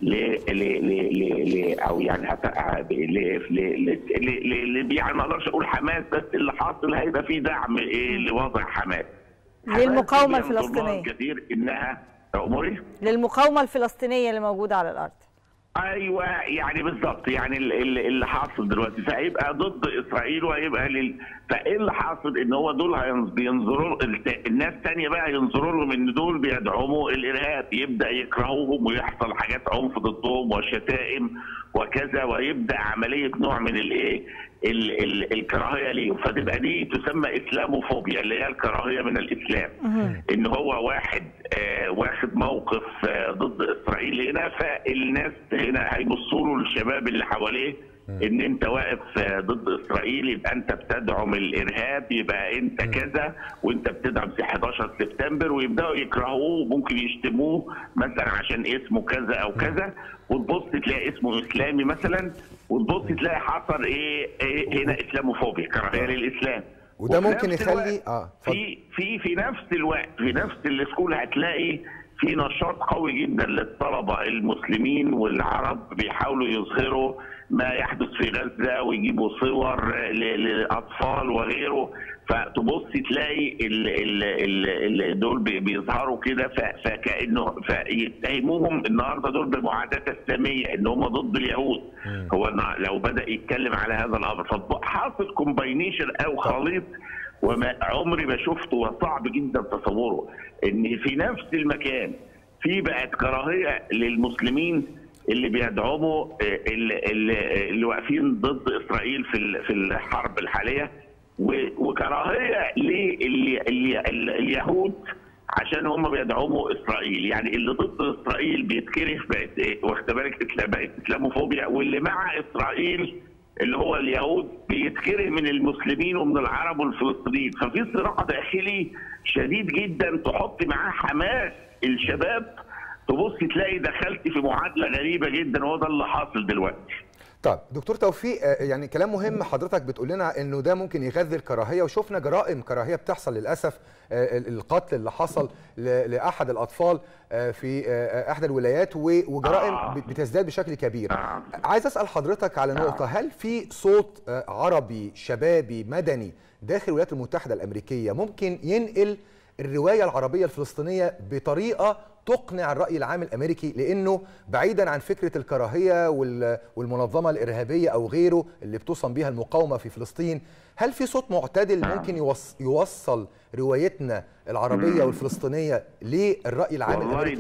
او يعني يعني ما اقدرش اقول حماس، بس اللي حاصل هيبقى فيه دعم لوضع حماس للمقاومه الفلسطينيه كتير انها اموري للمقاومه الفلسطينيه اللي موجوده على الارض. ايوه يعني بالظبط، يعني اللي حاصل دلوقتي فهيبقى ضد اسرائيل وهيبقى فايه اللي حاصل ان هو دول بينظروا الناس ثانيه بقى ينظروا لهم ان دول بيدعموا الارهاب، يبدا يكرهوهم ويحصل حاجات عنف ضدهم وشتائم وكذا، ويبدا عمليه نوع من الكراهيه ليهم، فتبقى دي تسمى اسلاموفوبيا اللي هي الكراهيه من الاسلام. ان هو واحد واخد موقف ضد اسرائيل هنا، فالناس هنا هيبصوا له للشباب اللي حواليه ان انت واقف ضد اسرائيل يبقى انت بتدعم الارهاب، يبقى انت كذا وانت بتدعم 11 سبتمبر، ويبداوا يكرهوه وممكن يشتموه مثلا عشان اسمه كذا او كذا، وتبص تلاقي اسمه اسلامي مثلا، وتبص تلاقي حصل هنا اسلاموفوبيا، كراهيه للاسلام. وده ممكن يخلي في نفس الوقت في نفس السكول هتلاقي في نشاط قوي جدا للطلبه المسلمين والعرب بيحاولوا يظهروا ما يحدث في غزه ويجيبوا صور للاطفال وغيره، فتبص تلاقي دول بيظهروا كده فكانه فيتهموهم النهارده دول بالمعاداه الساميه ان هم ضد اليهود. هو لو بدا يتكلم على هذا الامر فحاصل كومباينيشن او خليط وما عمري ما شفته وصعب جدا تصوره، ان في نفس المكان في بقت كراهيه للمسلمين اللي بيدعموا اللي واقفين ضد اسرائيل في الحرب الحاليه، وكراهيه لليهود عشان هم بيدعموا اسرائيل. يعني اللي ضد اسرائيل بيتكره، بقت واخد بالك بقت اسلاموفوبيا، واللي مع اسرائيل اللي هو اليهود بيتكره من المسلمين ومن العرب والفلسطينيين، ففي صراع داخلي شديد جدا تحط معاه حماس الشباب، تبص تلاقي دخلت في معادله غريبه جدا، وهو ده اللي حاصل دلوقتي. طيب دكتور توفيق، يعني كلام مهم حضرتك بتقول لنا انه ده ممكن يغذي الكراهيه، وشفنا جرائم كراهيه بتحصل للاسف. القتل اللي حصل لاحد الاطفال في احدى الولايات، وجرائم بتزداد بشكل كبير. عايز اسال حضرتك على نقطه، هل في صوت عربي شبابي مدني داخل الولايات المتحده الامريكيه ممكن ينقل الروايه العربيه الفلسطينيه بطريقه تقنع الرأي العام الأمريكي، لأنه بعيدا عن فكرة الكراهية والمنظمة الإرهابية أو غيره اللي بتصم بها المقاومة في فلسطين، هل في صوت معتدل ممكن يوصل روايتنا العربية والفلسطينية للرأي العام الأمريكي؟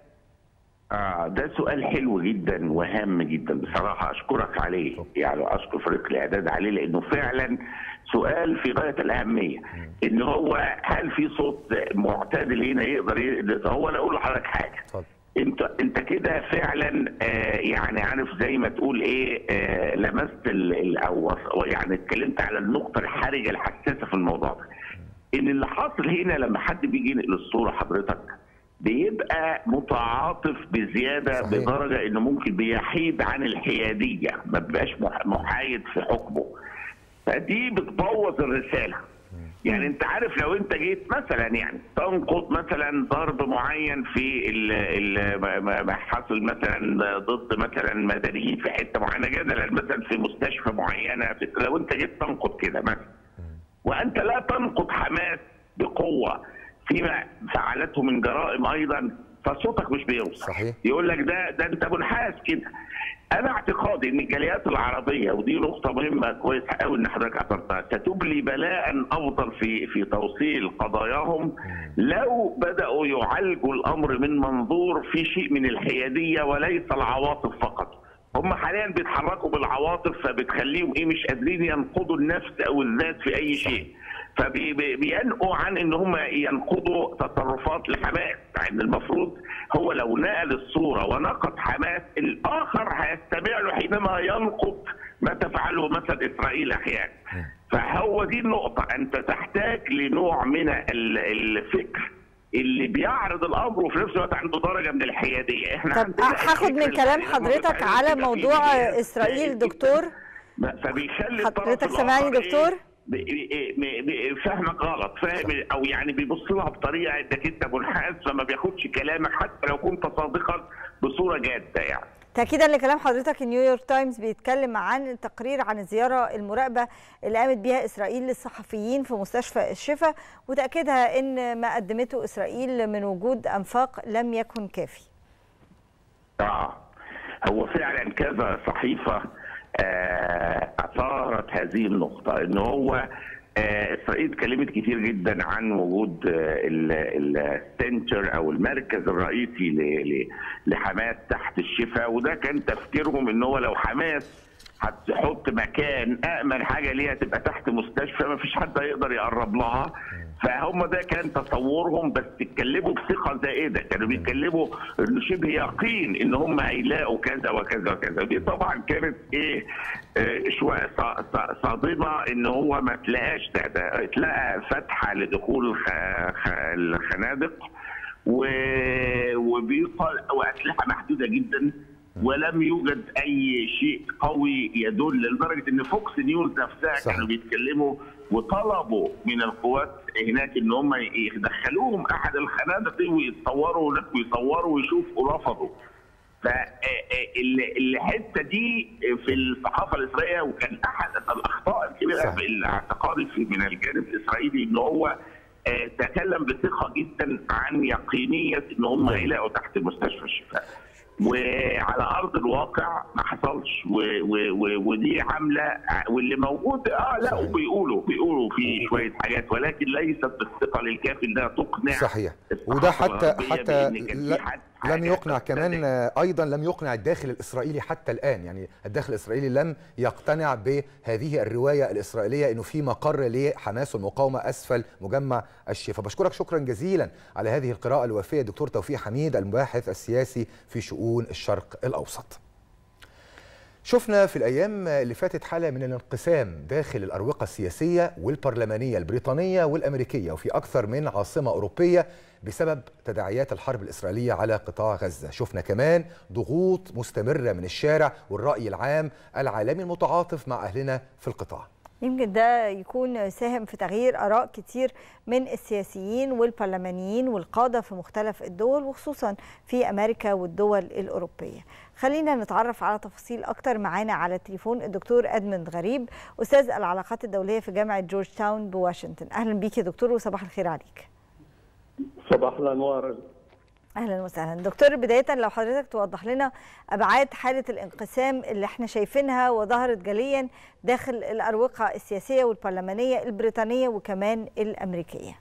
ده سؤال حلو جدا وهام جدا بصراحة، أشكرك عليه، يعني أشكر فريق الإعداد عليه، لأنه فعلا سؤال في غاية الأهمية. إن هو هل في صوت معتدل هنا يقدر هو أنا أقول لحضرتك حاجة. أنت كده فعلا يعني عارف زي ما تقول لمست أو يعني اتكلمت على النقطة الحرجة الحساسة في الموضوع ده. إن اللي حاصل هنا لما حد بيجي ينقل الصورة حضرتك بيبقى متعاطف بزياده، صحيح، بدرجه انه ممكن بيحيد عن الحياديه، ما بيبقاش محايد في حكمه، فدي بتبوظ الرساله. يعني انت عارف لو انت جيت مثلا يعني تنقض مثلا ضرب معين في ما حصل مثلا ضد مثلا مدنيين في حته معينه جدلا، مثلا في مستشفى معينه، لو انت جيت تنقض كده مثلا، وانت لا تنقض حماس بقوه فيما فعلته من جرائم ايضا، فصوتك مش بيوصل. صحيح. يقول لك ده انت منحاز كده. انا اعتقادي ان الجاليات العربيه، ودي نقطه مهمه كويس قوي ان حضرتك اثرتها، ستبلي بلاء افضل في توصيل قضاياهم لو بداوا يعالجوا الامر من منظور في شيء من الحياديه وليس العواطف فقط. هم حاليا بيتحركوا بالعواطف، فبتخليهم مش قادرين ينقضوا النفس او الذات في اي شيء، فبينقوا عن ان هم ينقضوا تصرفات لحماس، يعني المفروض هو لو نقل الصوره ونقض حماس، الاخر هيستمع له حينما ينقض ما تفعله مثلا اسرائيل احيانا. فهو دي النقطه، انت تحتاج لنوع من الفكر اللي بيعرض الامر وفي نفس الوقت عنده درجه من الحياديه. احنا طب هاخد من كلام حضرتك على موضوع اسرائيل دكتور. فبيخلي حضرتك سامعني دكتور؟ فاهمك غلط، فاهم، او يعني بيبص لها بطريقه انك انت منحاز فما بياخدش كلامك حتى لو كنت صادقا بصوره جاده يعني. تأكيدا لكلام حضرتك، نيويورك تايمز بيتكلم عن تقرير عن الزيارة المراقبة اللي قامت بيها إسرائيل للصحفيين في مستشفى الشفا، وتأكيدها أن ما قدمته إسرائيل من وجود أنفاق لم يكن كافي. هو فعلا كذا صحيفة أثارت هذه النقطة، إن هو إسرائيل اتكلمت كتير جدا عن وجود السنتر أو المركز الرئيسي لحماس تحت الشفا، وده كان تفكيرهم إن هو لو حماس هتحط مكان أأمن حاجة ليها تبقى تحت مستشفى ما فيش حد هيقدر يقرب لها، فهم ده كان تصورهم، بس اتكلموا بثقة زائدة، كانوا بيتكلموا إنه شبه يقين إن هم هيلاقوا كذا وكذا وكذا. دي طبعا كانت شوية صادمة إن هو ما تلاقاش ده اتلقى فتحة لدخول الخنادق وأسلحة محدودة جدا، ولم يوجد اي شيء قوي يدل، لدرجه ان فوكس نيوز نفسها كانوا بيتكلموا وطلبوا من القوات هناك ان هم يدخلوهم احد الخنادق ويصوروا ويشوفوا، رفضوا. فالحته دي في الصحافه الاسرائيليه، وكان احد الاخطاء الكبيره في اعتقادي من الجانب الاسرائيلي ان هو تكلم بثقه جدا عن يقينيه ان هم هيلاقوا تحت مستشفى الشفاء، وعلى ارض الواقع ما حصلش، ودي عامله واللي موجود لا بيقولوا في شويه حاجات، ولكن ليست بالثقه الكافي انها تقنع. صحيح، وده حتى لم يقنع كمان، ايضا لم يقنع الداخل الاسرائيلي حتى الان، يعني الداخل الاسرائيلي لم يقتنع بهذه الروايه الاسرائيليه انه في مقر لحماس والمقاومه اسفل مجمع الشفا. بشكرك شكرا جزيلا على هذه القراءه الوافيه دكتور توفيق حميد، المباحث السياسي في شؤون الشرق الاوسط. شفنا في الأيام اللي فاتت حالة من الانقسام داخل الأروقة السياسية والبرلمانية البريطانية والأمريكية وفي أكثر من عاصمة أوروبية بسبب تداعيات الحرب الإسرائيلية على قطاع غزة. شفنا كمان ضغوط مستمرة من الشارع والرأي العام العالمي المتعاطف مع أهلنا في القطاع. يمكن ده يكون ساهم في تغيير آراء كتير من السياسيين والبرلمانيين والقادة في مختلف الدول، وخصوصا في أمريكا والدول الأوروبية. خلينا نتعرف على تفاصيل أكتر. معانا على التليفون الدكتور أدمند غريب، أستاذ العلاقات الدولية في جامعة جورج تاون بواشنطن. أهلا بيك يا دكتور وصباح الخير عليك. صباح الأنوار. اهلا وسهلا دكتور. بدايه لو حضرتك توضح لنا ابعاد حاله الانقسام اللي احنا شايفينها وظهرت جليا داخل الاروقه السياسيه والبرلمانيه البريطانيه وكمان الامريكيه.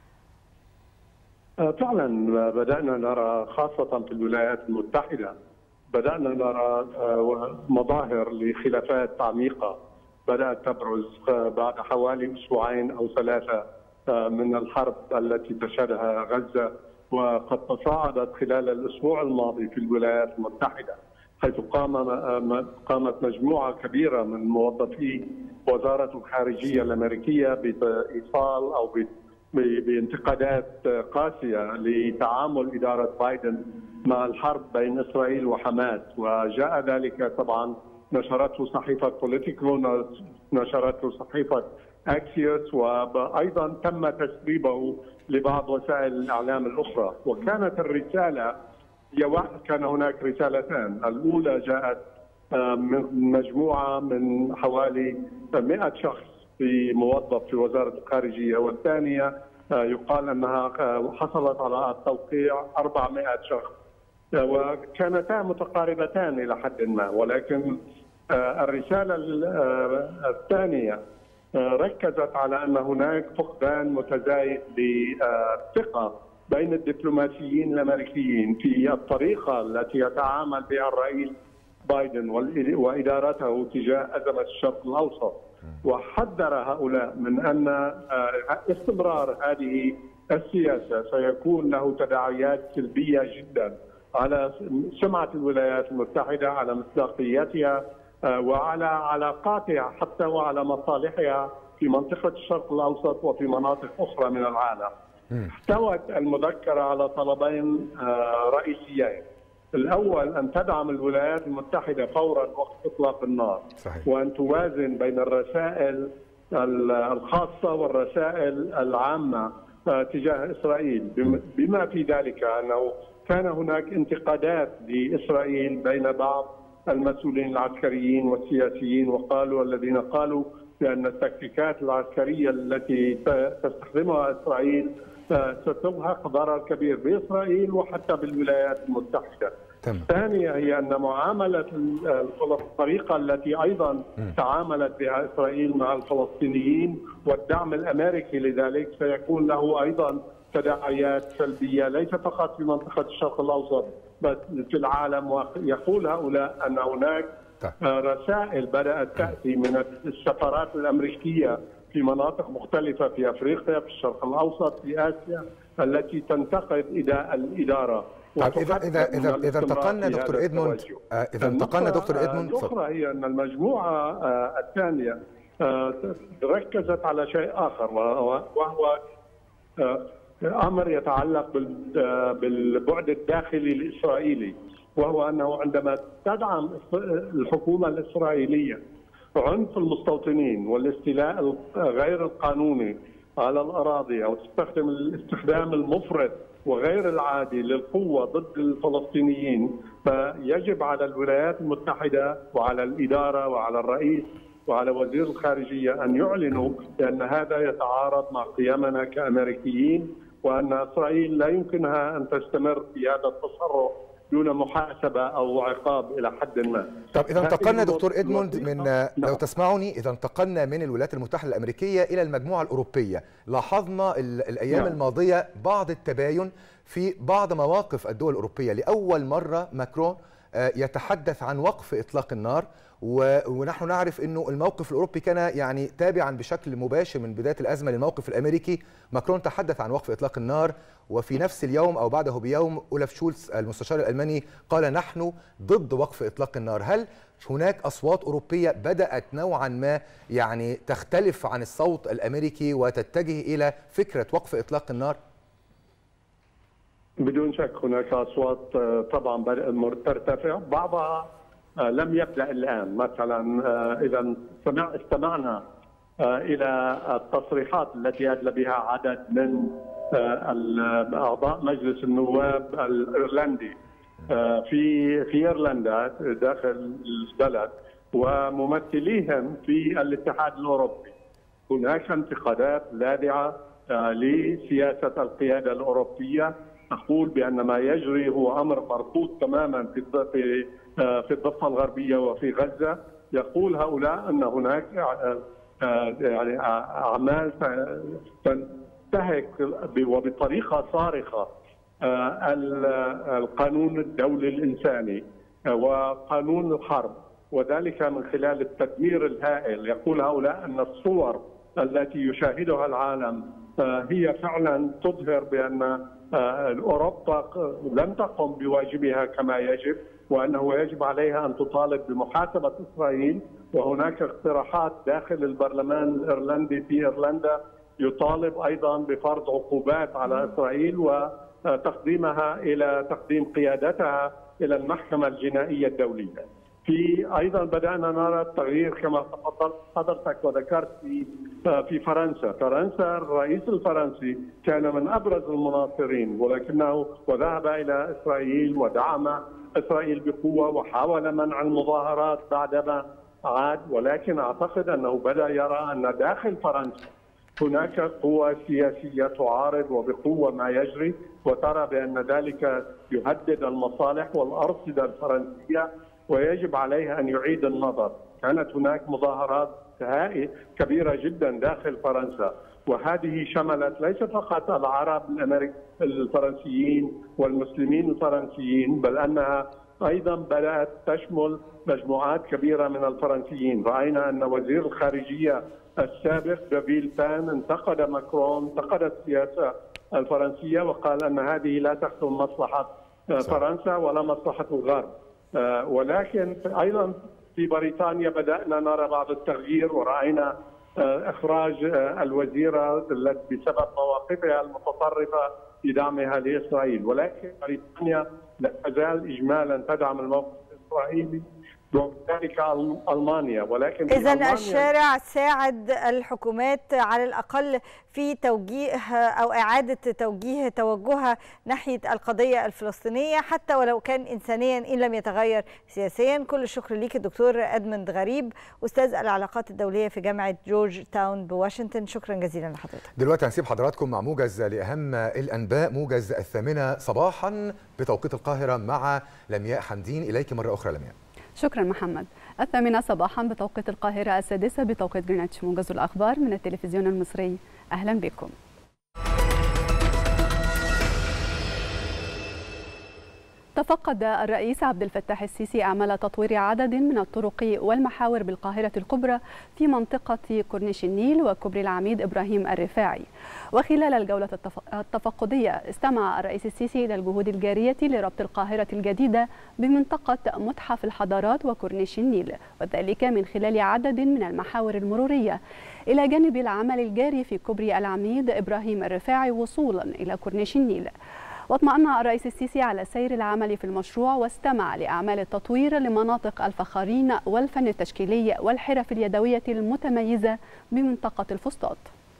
فعلا بدانا نرى خاصه في الولايات المتحده بدانا نرى مظاهر لخلافات عميقه بدات تبرز بعد حوالي اسبوعين او ثلاثه من الحرب التي تشهدها غزه، وقد تصاعدت خلال الأسبوع الماضي في الولايات المتحدة، حيث قامت مجموعة كبيرة من موظفي وزارة الخارجية الأمريكية بإيصال أو بانتقادات قاسية لتعامل إدارة بايدن مع الحرب بين إسرائيل وحماس. وجاء ذلك طبعا نشرته صحيفة بوليتيكو، نشرته صحيفة أكسيوس، وأيضا تم تسريبه لبعض وسائل الإعلام الأخرى. وكانت الرسالة كان هناك رسالتان، الأولى جاءت من مجموعة من حوالي 100 شخص في موظف في وزارة الخارجية، والثانية يقال أنها حصلت على التوقيع 400 شخص، وكانتا متقاربتان إلى حد ما. ولكن الرسالة الثانية ركزت على أن هناك فقدان متزايد للثقة بين الدبلوماسيين الأمريكيين في الطريقة التي يتعامل بها الرئيس بايدن وإدارته تجاه أزمة الشرق الأوسط، وحذر هؤلاء من أن استمرار هذه السياسة سيكون له تداعيات سلبية جدا على سمعة الولايات المتحدة، على مصداقيتها وعلى علاقاتها حتى وعلى مصالحها في منطقة الشرق الأوسط وفي مناطق أخرى من العالم. احتوت المذكرة على طلبين رئيسيين. الأول أن تدعم الولايات المتحدة فورا وقت إطلاق النار، صحيح، وأن توازن بين الرسائل الخاصة والرسائل العامة تجاه إسرائيل، بما في ذلك أنه كان هناك انتقادات لإسرائيل بين بعض المسؤولين العسكريين والسياسيين، وقالوا الذين قالوا بأن التكتيكات العسكرية التي تستخدمها إسرائيل ستلحق ضرر كبير بإسرائيل وحتى بالولايات المتحدة. الثانية هي أن معاملة الطريقة التي أيضا تعاملت بها إسرائيل مع الفلسطينيين والدعم الأمريكي لذلك سيكون له أيضا تداعيات سلبية ليس فقط في منطقة الشرق الأوسط بل في العالم. ويقول هؤلاء أن هناك رسائل بدأت تأتي من السفارات الأمريكية في مناطق مختلفة في أفريقيا، في الشرق الأوسط، في آسيا، التي تنتقد الإدارة. طيب إذا انتقلنا دكتور إدموند، الأخرى هي أن المجموعة الثانية ركزت على شيء آخر، وهو أمر يتعلق بالبعد الداخلي الإسرائيلي، وهو أنه عندما تدعم الحكومة الإسرائيلية عنف المستوطنين والاستيلاء غير القانوني على الأراضي أو تستخدم الاستخدام المفرط وغير العادي للقوة ضد الفلسطينيين، فيجب على الولايات المتحدة وعلى الإدارة وعلى الرئيس وعلى وزير الخارجية أن يعلنوا بأن هذا يتعارض مع قيمنا كأمريكيين، وأن إسرائيل لا يمكنها أن تستمر في هذا التصرف دون محاسبة أو عقاب إلى حد ما. طب إذا انتقلنا دكتور إدموند لو تسمعني، إذا انتقلنا من الولايات المتحدة الأمريكية إلى المجموعة الأوروبية، لاحظنا الأيام الماضية بعض التباين في بعض مواقف الدول الأوروبية. لأول مرة ماكرون يتحدث عن وقف إطلاق النار، ونحن نعرف أنه الموقف الأوروبي كان يعني تابعا بشكل مباشر من بداية الأزمة للموقف الأمريكي. ماكرون تحدث عن وقف إطلاق النار، وفي نفس اليوم أو بعده بيوم أولاف شولتز المستشار الألماني قال نحن ضد وقف إطلاق النار. هل هناك أصوات أوروبية بدأت نوعا ما يعني تختلف عن الصوت الأمريكي وتتجه إلى فكرة وقف إطلاق النار؟ بدون شك هناك أصوات طبعا ترتفع، بعضها لم يبدأ الآن. مثلا إذا استمعنا إلى التصريحات التي أدلى بها عدد من أعضاء مجلس النواب الإيرلندي في إيرلندا داخل البلد وممثليهم في الاتحاد الأوروبي، هناك انتقادات لاذعة لسياسة القيادة الأوروبية. أقول بأن ما يجري هو أمر مرفوض تماما في الضفة الغربية وفي غزة. يقول هؤلاء أن هناك يعني أعمال تنتهك وبطريقة صارخة القانون الدولي الإنساني وقانون الحرب، وذلك من خلال التدمير الهائل. يقول هؤلاء أن الصور التي يشاهدها العالم هي فعلا تظهر بأن أوروبا لم تقم بواجبها كما يجب، وأنه يجب عليها أن تطالب بمحاسبة إسرائيل. وهناك اقتراحات داخل البرلمان الإيرلندي في إيرلندا يطالب أيضا بفرض عقوبات على إسرائيل وتقديمها إلى تقديم قيادتها إلى المحكمة الجنائية الدولية. أيضا بدأنا نرى التغيير كما تفضلت حضرتك وذكرت في فرنسا الرئيس الفرنسي كان من أبرز المناصرين، ولكنه وذهب إلى إسرائيل ودعم إسرائيل بقوة وحاول منع المظاهرات بعدما عاد. ولكن أعتقد أنه بدأ يرى أن داخل فرنسا هناك قوى سياسية تعارض وبقوة ما يجري، وترى بأن ذلك يهدد المصالح والأرصدة الفرنسية ويجب عليها أن يعيد النظر. كانت هناك مظاهرات كبيرة جدا داخل فرنسا، وهذه شملت ليس فقط العرب الفرنسيين والمسلمين الفرنسيين، بل أنها أيضا بدأت تشمل مجموعات كبيرة من الفرنسيين. رأينا أن وزير الخارجية السابق دافيل بان انتقد ماكرون، انتقد السياسة الفرنسية وقال أن هذه لا تخدم مصلحة فرنسا ولا مصلحة الغرب. ولكن أيضا في بريطانيا بدأنا نرى بعض التغيير، ورأينا إخراج الوزيرة بسبب مواقفها المتطرفة في دعمها لإسرائيل. ولكن بريطانيا لا تزال إجمالا تدعم الموقف الإسرائيلي وكذلك ألمانيا. ولكن إذن الشارع ساعد الحكومات على الأقل في توجيه أو إعادة توجيه توجهها ناحية القضية الفلسطينية حتى ولو كان إنسانيا إن لم يتغير سياسيا. كل الشكر ليك الدكتور أدموند غريب، أستاذ العلاقات الدولية في جامعة جورج تاون بواشنطن. شكرا جزيلا لحضرتك. دلوقتي هنسيب حضراتكم مع موجز لأهم الأنباء، موجز 8 صباحا بتوقيت القاهرة مع لمياء حمدين. إليك مرة أخرى لمياء. شكرا محمد. 8 صباحا بتوقيت القاهرة، 6 بتوقيت جرينتش. موجز الأخبار من التلفزيون المصري، أهلا بكم. تفقد الرئيس عبد الفتاح السيسي أعمال تطوير عدد من الطرق والمحاور بالقاهرة الكبرى في منطقة كورنيش النيل وكوبري العميد إبراهيم الرفاعي. وخلال الجولة التفقدية استمع الرئيس السيسي إلى الجهود الجارية لربط القاهرة الجديدة بمنطقة متحف الحضارات وكورنيش النيل، وذلك من خلال عدد من المحاور المرورية، إلى جانب العمل الجاري في كوبري العميد إبراهيم الرفاعي وصولا إلى كورنيش النيل. واطمأن الرئيس السيسي على سير العمل في المشروع، واستمع لأعمال التطوير لمناطق الفخارين والفن التشكيلي والحرف اليدوية المتميزة بمنطقة الفسطاط.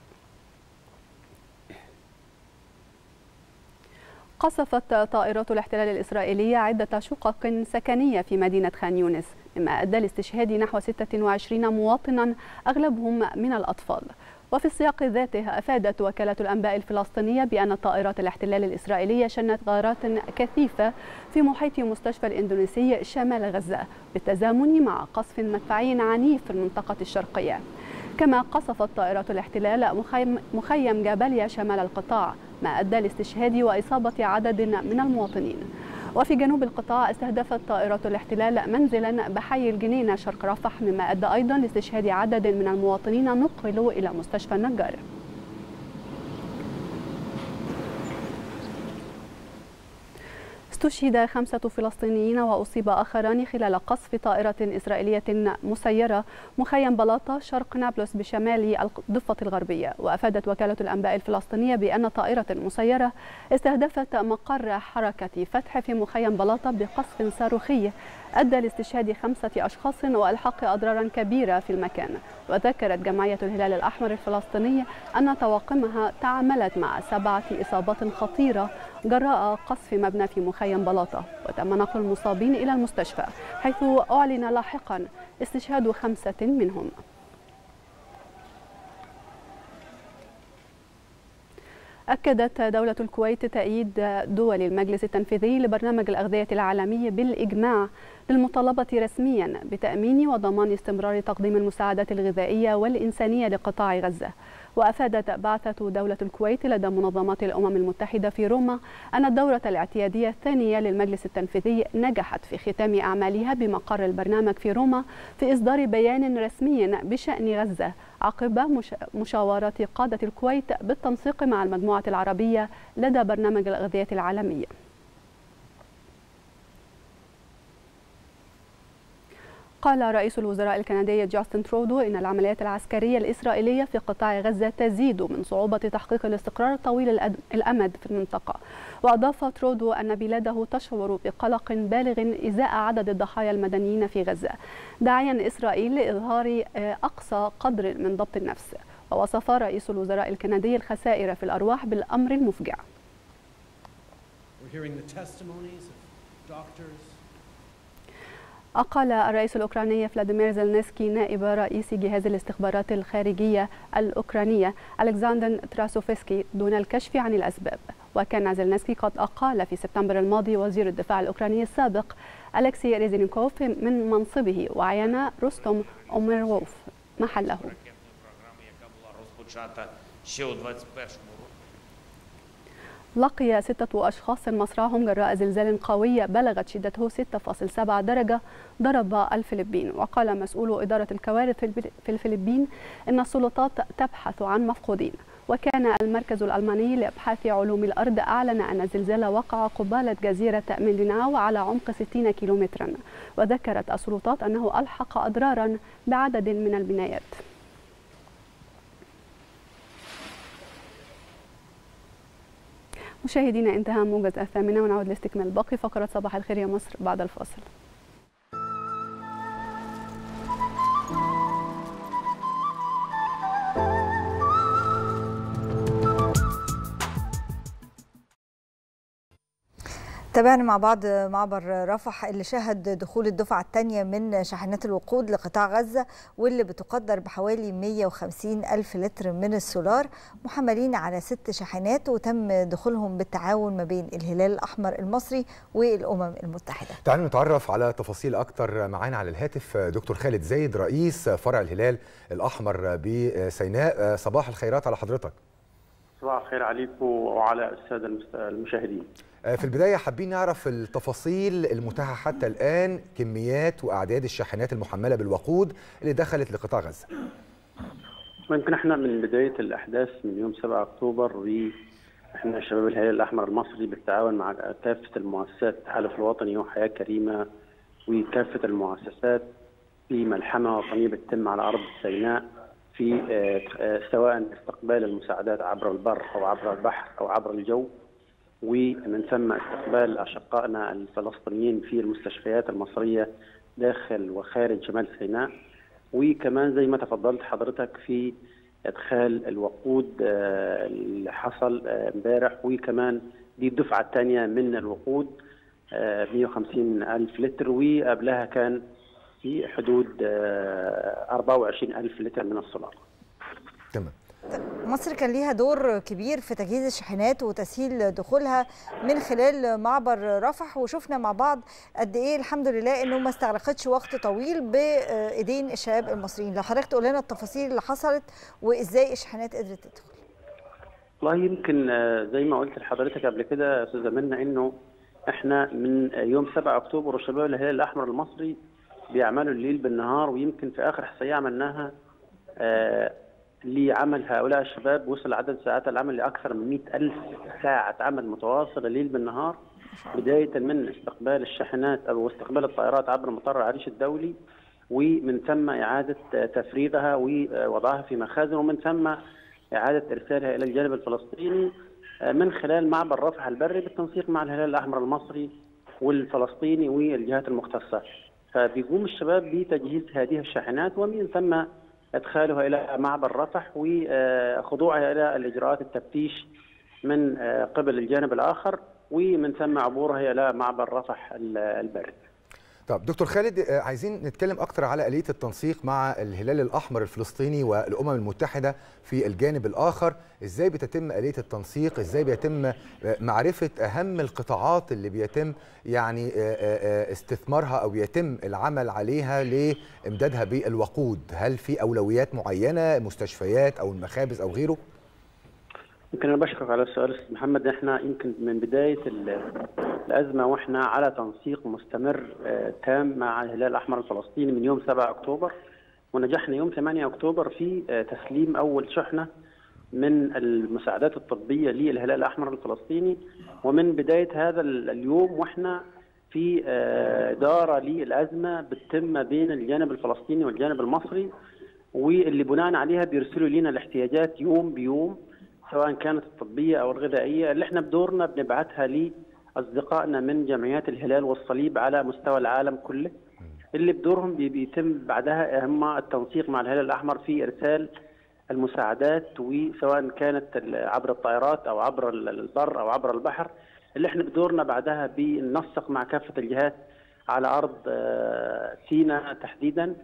قصفت طائرات الاحتلال الإسرائيلية عدة شقق سكنية في مدينة خان يونس، مما أدى لاستشهاد نحو 26 مواطنا أغلبهم من الأطفال. وفي السياق ذاته أفادت وكالة الأنباء الفلسطينية بأن طائرات الاحتلال الإسرائيلية شنت غارات كثيفة في محيط مستشفى الإندونيسي شمال غزة، بالتزامن مع قصف مدفعي عنيف في المنطقة الشرقية. كما قصفت طائرات الاحتلال مخيم جباليا شمال القطاع، ما أدى لاستشهاد وإصابة عدد من المواطنين. وفي جنوب القطاع استهدفت طائرات الاحتلال منزلا بحي الجنينة شرق رفح، مما أدى أيضا لاستشهاد عدد من المواطنين نقلوا إلى مستشفى النجار. استشهد 5 فلسطينيين وأصيب آخران خلال قصف طائرة إسرائيلية مسيرة مخيم بلاطة شرق نابلس بشمال الضفة الغربية. وأفادت وكالة الأنباء الفلسطينية بأن طائرة مسيرة استهدفت مقر حركة فتح في مخيم بلاطة بقصف صاروخي أدى لاستشهاد 5 أشخاص وإلحاق أضرار كبيرة في المكان. وذكرت جمعية الهلال الأحمر الفلسطيني أن طواقمها تعاملت مع 7 إصابات خطيرة جراء قصف مبنى في مخيم بلاطة، وتم نقل المصابين إلى المستشفى، حيث أعلن لاحقا استشهاد 5 منهم. أكدت دولة الكويت تأييد دول المجلس التنفيذي لبرنامج الأغذية العالمي بالإجماع للمطالبة رسميا بتأمين وضمان استمرار تقديم المساعدات الغذائية والإنسانية لقطاع غزة. وأفادت بعثة دولة الكويت لدى منظمات الأمم المتحدة في روما أن الدورة الاعتيادية الثانية للمجلس التنفيذي نجحت في ختام أعمالها بمقر البرنامج في روما في إصدار بيان رسمي بشأن غزة عقب مشاورات قادة الكويت بالتنسيق مع المجموعة العربية لدى برنامج الأغذية العالمي. قال رئيس الوزراء الكندي جاستن ترودو إن العمليات العسكرية الإسرائيلية في قطاع غزة تزيد من صعوبة تحقيق الاستقرار طويل الأمد في المنطقة. وأضاف ترودو أن بلاده تشعر بقلق بالغ إزاء عدد الضحايا المدنيين في غزة، داعيا إسرائيل لإظهار أقصى قدر من ضبط النفس. ووصف رئيس الوزراء الكندي الخسائر في الأرواح بالأمر المفجع. أقال الرئيس الأوكراني فلاديمير زيلينسكي نائب رئيس جهاز الاستخبارات الخارجية الأوكرانية ألكسندر تراسوفسكي دون الكشف عن الأسباب. وكان زيلينسكي قد أقال في سبتمبر الماضي وزير الدفاع الأوكراني السابق ألكسي ريزينيكوف من منصبه، وعين روستوم أوميروف محله. لقي 6 أشخاص مصرعهم جراء زلزال قوي بلغت شدته 6.7 درجة ضرب الفلبين. وقال مسؤول إدارة الكوارث في الفلبين إن السلطات تبحث عن مفقودين. وكان المركز الألماني لأبحاث علوم الأرض أعلن أن الزلزال وقع قبالة جزيرة مينديناو على عمق 60 كيلومترا. وذكرت السلطات أنه ألحق أضرارا بعدد من البنايات. مشاهدينا، انتهى موجز 8، ونعود لاستكمال باقي فقرات صباح الخير يا مصر بعد الفاصل. تابعنا مع بعض معبر رفح اللي شهد دخول الدفعة الثانية من شاحنات الوقود لقطاع غزة، واللي بتقدر بحوالي 150 ألف لتر من السولار، محملين على 6 شاحنات، وتم دخولهم بالتعاون ما بين الهلال الأحمر المصري والأمم المتحدة. تعالوا نتعرف على تفاصيل أكتر. معانا على الهاتف دكتور خالد زايد رئيس فرع الهلال الأحمر بسيناء. صباح الخيرات على حضرتك. صباح الخير عليكم وعلى السادة المشاهدين. في البداية حابين نعرف التفاصيل المتاحة حتى الآن، كميات وأعداد الشاحنات المحملة بالوقود اللي دخلت لقطاع غزة. يمكن احنا من بداية الأحداث من يوم 7 أكتوبر، واحنا شباب الهلال الأحمر المصري بالتعاون مع كافة المؤسسات التحالف الوطني وحياة كريمة وكافة المؤسسات في ملحمة وطنية بتتم على أرض سيناء في سواء استقبال المساعدات عبر البر أو عبر البحر أو عبر الجو، ومن ثم استقبال أشقائنا الفلسطينيين في المستشفيات المصرية داخل وخارج شمال سيناء، وكمان زي ما تفضلت حضرتك في إدخال الوقود اللي حصل امبارح، وكمان دي الدفعة الثانية من الوقود 150 ألف لتر، وقبلها كان في حدود 24 ألف لتر من السولار. تمام. مصر كان ليها دور كبير في تجهيز الشاحنات وتسهيل دخولها من خلال معبر رفح، وشفنا مع بعض قد ايه الحمد لله انه ما استغرقتش وقت طويل بايدين الشباب المصريين. لو حضرتك تقول لنا التفاصيل اللي حصلت وازاي الشاحنات قدرت تدخل. والله يمكن زي ما قلت لحضرتك قبل كده يا استاذه منى، انه احنا من يوم 7 اكتوبر وشباب الهلال الاحمر المصري بيعملوا الليل بالنهار، ويمكن في اخر احصائيه عملناها لعمل هؤلاء الشباب وصل عدد ساعات العمل لأكثر من 100,000 ساعة عمل متواصل الليل بالنهار، بداية من استقبال الشاحنات أو استقبال الطائرات عبر مطار العريش الدولي، ومن ثم إعادة تفريغها ووضعها في مخازن، ومن ثم إعادة إرسالها إلى الجانب الفلسطيني من خلال معبر رفح البري بالتنسيق مع الهلال الأحمر المصري والفلسطيني والجهات المختصة. فبيقوم الشباب بتجهيز هذه الشاحنات ومن ثم ادخالها الى معبر رفح وخضوعها الى الاجراءات التفتيش من قبل الجانب الاخر، ومن ثم عبورها الى معبر رفح البري. طب دكتور خالد، عايزين نتكلم اكتر على آلية التنسيق مع الهلال الاحمر الفلسطيني والامم المتحدة في الجانب الاخر. ازاي بتتم آلية التنسيق؟ ازاي بيتم معرفة اهم القطاعات اللي بيتم يعني استثمارها او يتم العمل عليها لامدادها بالوقود؟ هل في اولويات معينة، مستشفيات او المخابز او غيره؟ يمكن انا بشكرك على السؤال استاذ محمد. احنا يمكن من بدايه الازمه واحنا على تنسيق مستمر تام مع الهلال الاحمر الفلسطيني من يوم 7 اكتوبر، ونجحنا يوم 8 اكتوبر في تسليم اول شحنه من المساعدات الطبيه للهلال الاحمر الفلسطيني. ومن بدايه هذا اليوم واحنا في اداره للازمه بتتم بين الجانب الفلسطيني والجانب المصري، واللي بناء عليها بيرسلوا لنا الاحتياجات يوم بيوم، سواء كانت الطبية أو الغذائية، اللي احنا بدورنا بنبعثها لأصدقائنا من جمعيات الهلال والصليب على مستوى العالم كله، اللي بدورهم بيتم بعدها هم التنسيق مع الهلال الأحمر في إرسال المساعدات، وسواء كانت عبر الطائرات أو عبر البر أو عبر البحر، اللي احنا بدورنا بعدها بننسق مع كافة الجهات على أرض سيناء تحديداً،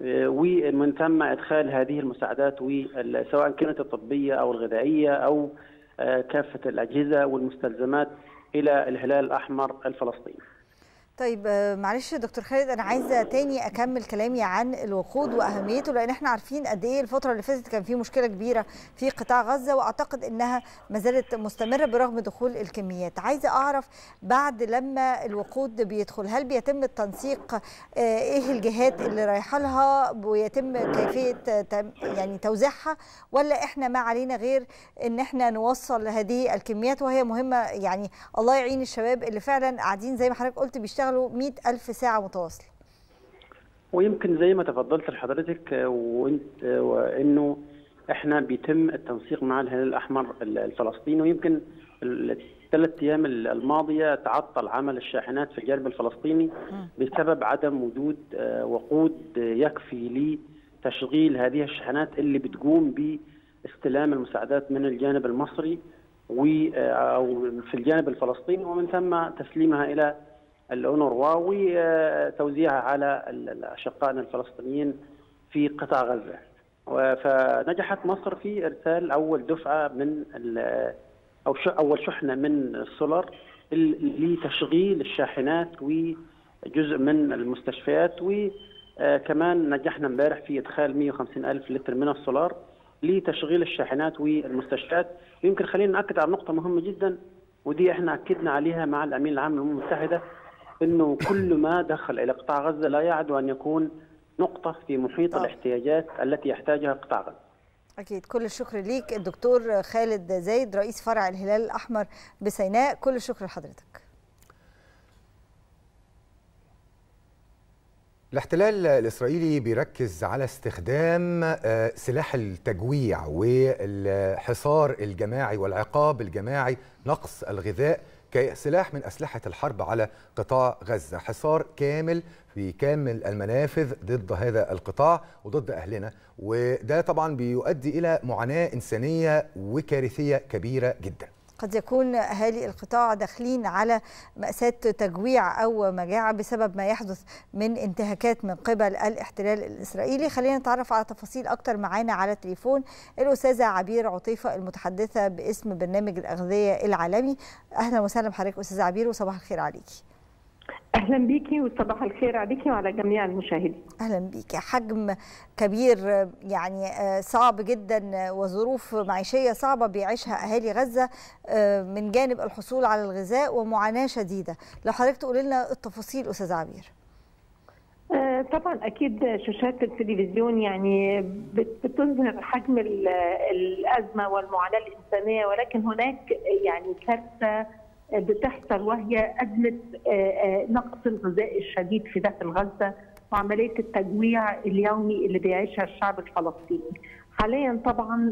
ومن ثم ادخال هذه المساعدات سواء كانت الطبيه او الغذائيه او كافه الاجهزه والمستلزمات الى الهلال الاحمر الفلسطيني. طيب معلش دكتور خالد، انا عايزه تاني اكمل كلامي عن الوقود واهميته، لان احنا عارفين قد ايه الفتره اللي فاتت كان في مشكله كبيره في قطاع غزه، واعتقد انها ما زالت مستمره برغم دخول الكميات. عايزه اعرف بعد لما الوقود بيدخل هل بيتم التنسيق ايه الجهات اللي رايحه لها ويتم كيفيه يعني توزيعها، ولا احنا ما علينا غير ان احنا نوصل هذه الكميات وهي مهمه؟ يعني الله يعين الشباب اللي فعلا قاعدين زي ما حضرتك قلت بيشتغلوا 100,000 ساعة متواصلة. ويمكن زي ما تفضلت لحضرتك وانه احنا بيتم التنسيق مع الهلال الاحمر الفلسطيني، ويمكن الثلاث ايام الماضيه تعطل عمل الشاحنات في الجانب الفلسطيني بسبب عدم وجود وقود يكفي لتشغيل هذه الشاحنات اللي بتقوم باستلام المساعدات من الجانب المصري. أو في الجانب الفلسطيني، ومن ثم تسليمها إلى الأونروا وتوزيعها على أشقائنا الفلسطينيين في قطاع غزة. فنجحت مصر في إرسال أول دفعة من أول شحنة من السولار لتشغيل الشاحنات وجزء من المستشفيات، وكمان نجحنا امبارح في إدخال 150,000 لتر من السولار لتشغيل الشاحنات والمستشفيات. يمكن خلينا نأكد على نقطة مهمة جدا، ودي احنا أكدنا عليها مع الأمين العام للأمم المتحدة، إنه كل ما دخل إلى قطاع غزة لا يعد أن يكون نقطة في محيط الاحتياجات التي يحتاجها قطاع غزة. أكيد. كل الشكر ليك الدكتور خالد زايد رئيس فرع الهلال الأحمر بسيناء، كل الشكر لحضرتك. الاحتلال الإسرائيلي بيركز على استخدام سلاح التجويع والحصار الجماعي والعقاب الجماعي، نقص الغذاء كسلاح من أسلحة الحرب على قطاع غزة. حصار كامل في كامل المنافذ ضد هذا القطاع وضد أهلنا، وده طبعا بيؤدي إلى معاناة إنسانية وكارثية كبيرة جدا. قد يكون أهالي القطاع داخلين على مأساة تجويع أو مجاعة بسبب ما يحدث من انتهاكات من قبل الاحتلال الإسرائيلي. خلينا نتعرف على تفاصيل أكتر. معانا على التليفون الأستاذة عبير عطيفة المتحدثة باسم برنامج الأغذية العالمي. أهلا وسهلا بحضرتك أستاذة عبير، وصباح الخير عليكي. أهلا بيكي وصباح الخير عليكي وعلى جميع المشاهدين. أهلا بيكي. حجم كبير يعني صعب جدا وظروف معيشية صعبة بيعيشها أهالي غزة من جانب الحصول على الغذاء ومعاناة شديدة. لو حضرتك تقولي لنا التفاصيل أستاذة عبير. طبعا أكيد شاشات التلفزيون يعني بتظهر حجم الأزمة والمعاناة الإنسانية، ولكن هناك يعني كارثة بتحصل وهي أزمة نقص الغذاء الشديد في داخل غزة وعملية التجويع اليومي اللي بيعيشها الشعب الفلسطيني. حاليا طبعا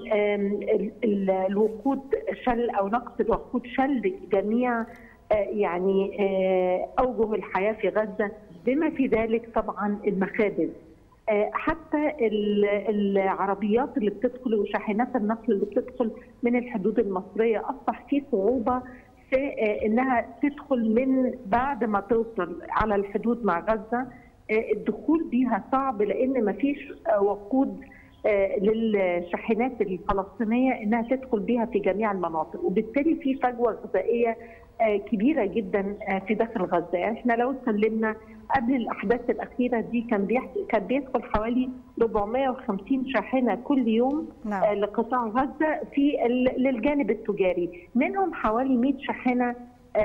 الوقود شل أو نقص الوقود شل جميع يعني أوجه الحياة في غزة، بما في ذلك طبعا المخابز. حتى العربيات اللي بتدخل وشاحنات النقل اللي بتدخل من الحدود المصرية أصبح في صعوبة في انها تدخل من بعد ما توصل على الحدود مع غزه. الدخول بيها صعب لان ما فيش وقود للشاحنات الفلسطينيه انها تدخل بيها في جميع المناطق، وبالتالي في فجوه غذائيه كبيره جدا في داخل غزه. يعني احنا لو سلمنا قبل الاحداث الاخيره دي كان بيدخل حوالي 450 شاحنه كل يوم لقطاع غزه في للجانب التجاري، منهم حوالي 100 شاحنه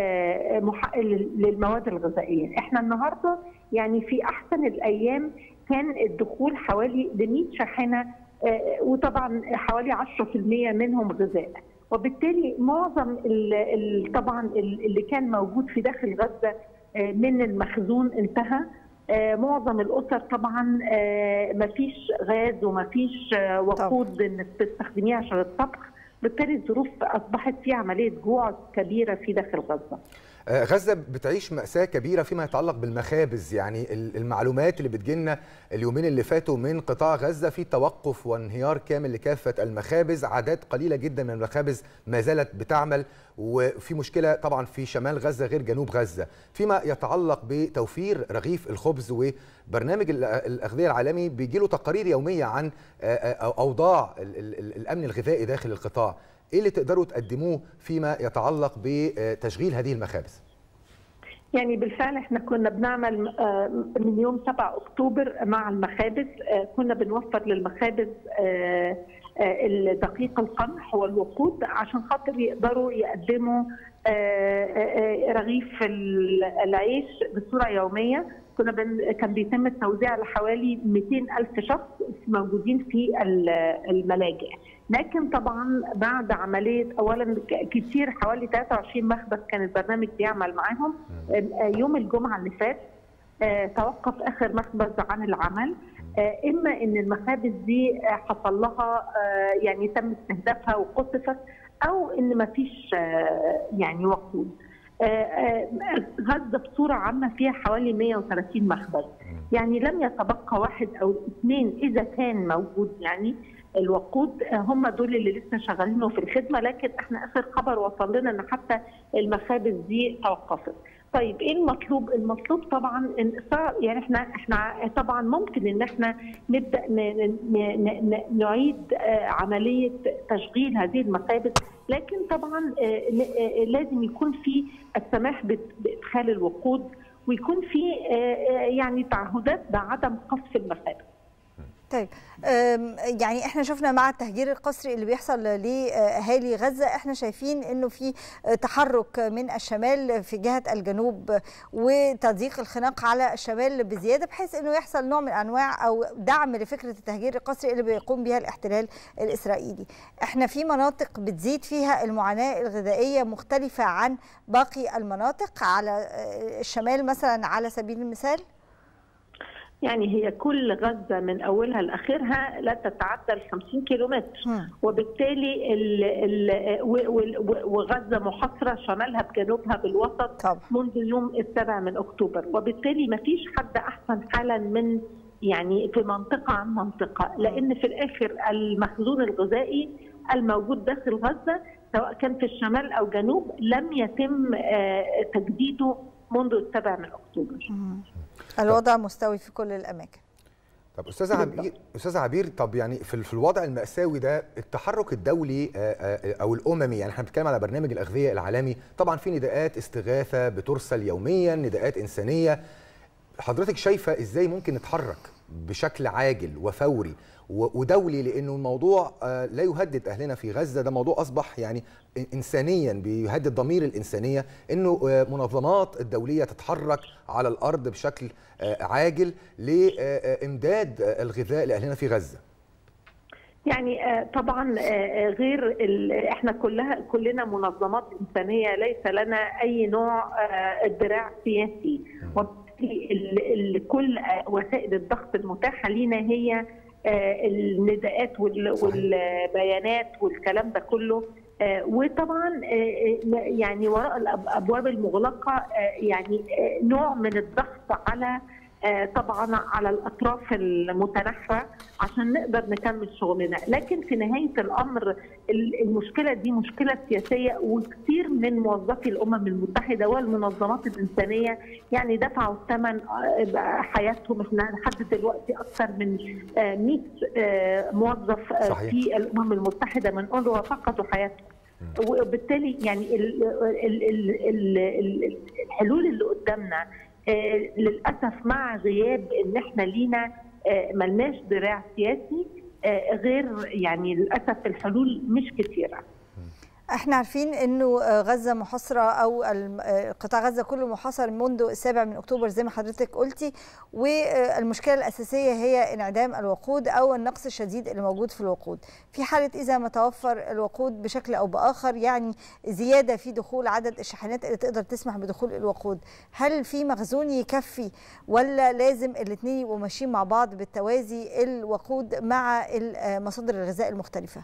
للمواد الغذائيه. احنا النهارده يعني في احسن الايام كان الدخول حوالي ل 100 شاحنه، وطبعا حوالي 10% منهم غذاء، وبالتالي معظم طبعا اللي كان موجود في داخل غزه من المخزون انتهى. معظم الاسر طبعا ما فيش غاز وما فيش وقود انك تستخدميه عشان الطبخ، بالتالي الظروف اصبحت في عمليه جوع كبيره في داخل غزه. غزة بتعيش مأساة كبيرة فيما يتعلق بالمخابز. يعني المعلومات اللي بتجيلنا اليومين اللي فاتوا من قطاع غزة في توقف وانهيار كامل لكافة المخابز، عدد قليلة جدا من المخابز ما زالت بتعمل، وفي مشكلة طبعا في شمال غزة غير جنوب غزة. فيما يتعلق بتوفير رغيف الخبز، وبرنامج الأغذية العالمي بيجيله تقارير يومية عن أوضاع الأمن الغذائي داخل القطاع. ايه اللي تقدروا تقدموه فيما يتعلق بتشغيل هذه المخابز؟ يعني بالفعل احنا كنا بنعمل من يوم 7 اكتوبر مع المخابز، كنا بنوفر للمخابز الدقيق القمح والوقود عشان خاطر يقدروا يقدموا رغيف العيش بصوره يوميه. كان بيتم التوزيع لحوالي 200,000 شخص موجودين في الملاجئ، لكن طبعا بعد عمليه اولا كتير حوالي 23 مخبز كان البرنامج بيعمل معاهم. يوم الجمعه اللي فات توقف اخر مخبز عن العمل، اما ان المخابز دي حصل لها يعني تم استهدافها وقصفت، او ان ما فيش يعني وقود. غزه بصوره عامه فيها حوالي 130 مخبز. يعني لم يتبقى واحد او اثنين اذا كان موجود يعني الوقود، هم دول اللي لسه شغالين في الخدمه، لكن احنا اخر خبر وصل لنا ان حتى المخابز دي توقفت. طيب ايه المطلوب؟ المطلوب طبعا ان يعني احنا طبعا ممكن ان احنا نبدا نعيد عمليه تشغيل هذه المخابز، لكن طبعا لازم يكون في السماح بادخال الوقود، ويكون في يعني تعهدات بعدم قصف المخابز. طيب يعني احنا شفنا مع التهجير القسري اللي بيحصل لاهالي غزه، احنا شايفين انه في تحرك من الشمال في جهه الجنوب وتضييق الخناق على الشمال بزياده، بحيث انه يحصل نوع من انواع او دعم لفكره التهجير القسري اللي بيقوم بها الاحتلال الاسرائيلي. احنا في مناطق بتزيد فيها المعاناه الغذائيه مختلفه عن باقي المناطق على الشمال مثلا على سبيل المثال. يعني هي كل غزة من أولها لآخرها لا تتعدى ال 50 كيلومتر، وبالتالي وغزة محاصرة شمالها بجنوبها بالوسط منذ يوم 7 من أكتوبر، وبالتالي ما فيش حد أحسن حالا من يعني في منطقة عن منطقة، لأن في الآخر المخزون الغذائي الموجود داخل غزة سواء كان في الشمال أو جنوب لم يتم تجديده منذ 7 من أكتوبر. الوضع مستوي في كل الاماكن. طب استاذ عبير، طب يعني في الوضع المأساوي ده التحرك الدولي او الاممي، يعني احنا بنتكلم على برنامج الاغذيه العالمي، طبعا في نداءات استغاثه بترسل يوميا، نداءات انسانيه، حضرتك شايفه ازاي ممكن نتحرك بشكل عاجل وفوري ودولي، لانه الموضوع لا يهدد اهلنا في غزه، ده موضوع اصبح يعني انسانيا بيهدد ضمير الانسانيه، انه منظمات الدوليه تتحرك على الارض بشكل عاجل لامداد الغذاء لاهلنا في غزه. يعني طبعا غير احنا كلنا منظمات انسانيه، ليس لنا اي نوع ادراع سياسي، وبالتالي كل وسائل الضغط المتاحه لنا هي النداءات والبيانات والكلام ده كله، وطبعا يعني وراء الابواب المغلقه يعني نوع من الضغط على طبعا على الاطراف المتنحره عشان نقدر نكمل شغلنا، لكن في نهايه الامر المشكله دي مشكله سياسيه، وكثير من موظفي الامم المتحده والمنظمات الانسانيه يعني دفعوا الثمن حياتهم. احنا لحد دلوقتي اكثر من 100 موظف في الامم المتحده من أونروا فقدوا حياتهم، وبالتالي يعني الحلول اللي قدامنا للاسف مع غياب ان احنا لينا ملناش دراع سياسي غير يعني للاسف الحلول مش كثيره. احنا عارفين انه غزه محاصره او قطاع غزه كله محاصر منذ 7 من اكتوبر زي ما حضرتك قلتي، والمشكله الاساسيه هي انعدام الوقود او النقص الشديد اللي موجود في الوقود. في حاله اذا ما توفر الوقود بشكل او باخر، يعني زياده في دخول عدد الشاحنات اللي تقدر تسمح بدخول الوقود، هل في مخزون يكفي ولا لازم الاثنين يبقوا ماشيين مع بعض بالتوازي، الوقود مع مصادر الغذاء المختلفه؟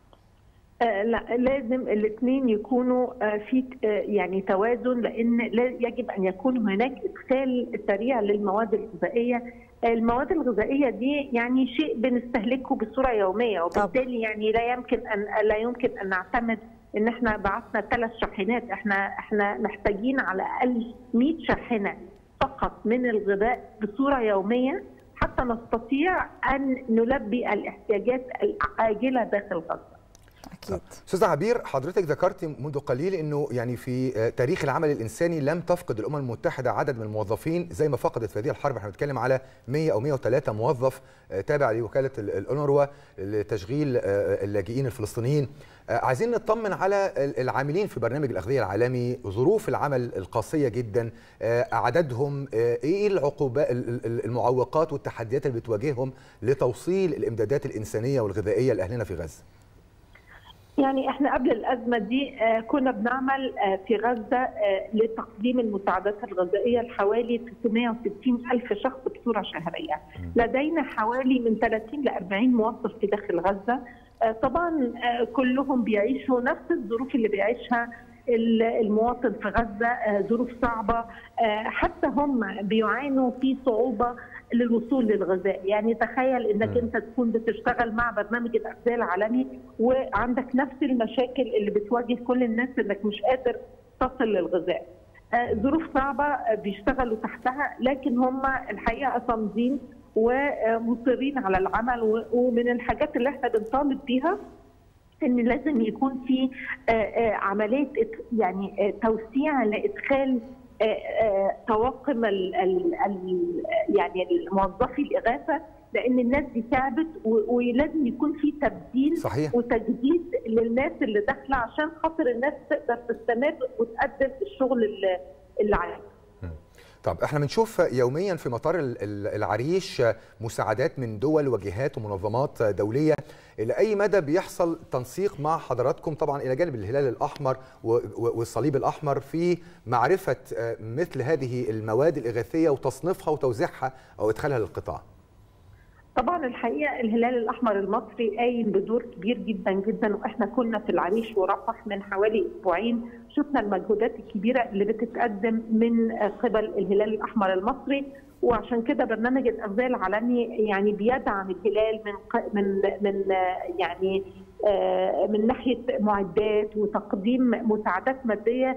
لا، لازم الاثنين يكونوا في يعني توازن، لان يجب ان يكون هناك ادخال سريع للمواد الغذائيه. المواد الغذائيه دي يعني شيء بنستهلكه بصوره يوميه، وبالتالي يعني لا يمكن ان نعتمد ان احنا بعثنا 3 شاحنات، احنا محتاجين على الاقل 100 شاحنه فقط من الغذاء بصوره يوميه حتى نستطيع ان نلبي الاحتياجات العاجله داخل غزه. أكيد. أستاذ عبير، حضرتك ذكرت منذ قليل أنه يعني في تاريخ العمل الإنساني لم تفقد الأمم المتحدة عدد من الموظفين زي ما فقدت في هذه الحرب. احنا بنتكلم على 100 أو 103 موظف تابع لوكالة الأونروا لتشغيل اللاجئين الفلسطينيين. عايزين نطمن على العاملين في برنامج الأغذية العالمي، ظروف العمل القاسية جدا، عددهم، ايه العقوبات المعوقات والتحديات اللي بتواجههم لتوصيل الإمدادات الإنسانية والغذائية لأهلنا في غزة؟ يعني احنا قبل الازمه دي كنا بنعمل في غزه لتقديم المساعدات الغذائيه لحوالي 360 ألف شخص بصوره شهريه. لدينا حوالي من 30 ل 40 موظف في داخل غزه، طبعا كلهم بيعيشوا نفس الظروف اللي بيعيشها المواطن في غزه، ظروف صعبه، حتى هم بيعانوا في صعوبه للوصول للغذاء. يعني تخيل انك انت تكون بتشتغل مع برنامج الاغذيه العالمي وعندك نفس المشاكل اللي بتواجه كل الناس، انك مش قادر تصل للغذاء. ظروف صعبه بيشتغلوا تحتها، لكن هم الحقيقه صامدين ومصرين على العمل. ومن الحاجات اللي احنا بنطالب بيها ان لازم يكون في عمليه يعني توسيع لادخال طواقم يعني الموظفي الاغاثه، لان الناس دي تعبت ولازم يكون في تبديل صحيح. وتجديد للناس اللي داخله عشان خاطر الناس تقدر تستمر وتقدم الشغل اللي عليها. طب احنا بنشوف يوميا في مطار العريش مساعدات من دول وجهات ومنظمات دوليه، الى اي مدى بيحصل تنسيق مع حضراتكم طبعا الى جانب الهلال الاحمر والصليب الاحمر في معرفه مثل هذه المواد الاغاثيه وتصنيفها وتوزيعها او ادخالها للقطاع؟ طبعا الحقيقه الهلال الاحمر المصري قايم بدور كبير جدا جدا، واحنا كنا في العريش ورفح من حوالي اسبوعين، شفنا المجهودات الكبيره اللي بتتقدم من قبل الهلال الاحمر المصري. وعشان كده برنامج الاغذيه العالمي يعني بيدعم الهلال من يعني من ناحيه معدات وتقديم مساعدات ماديه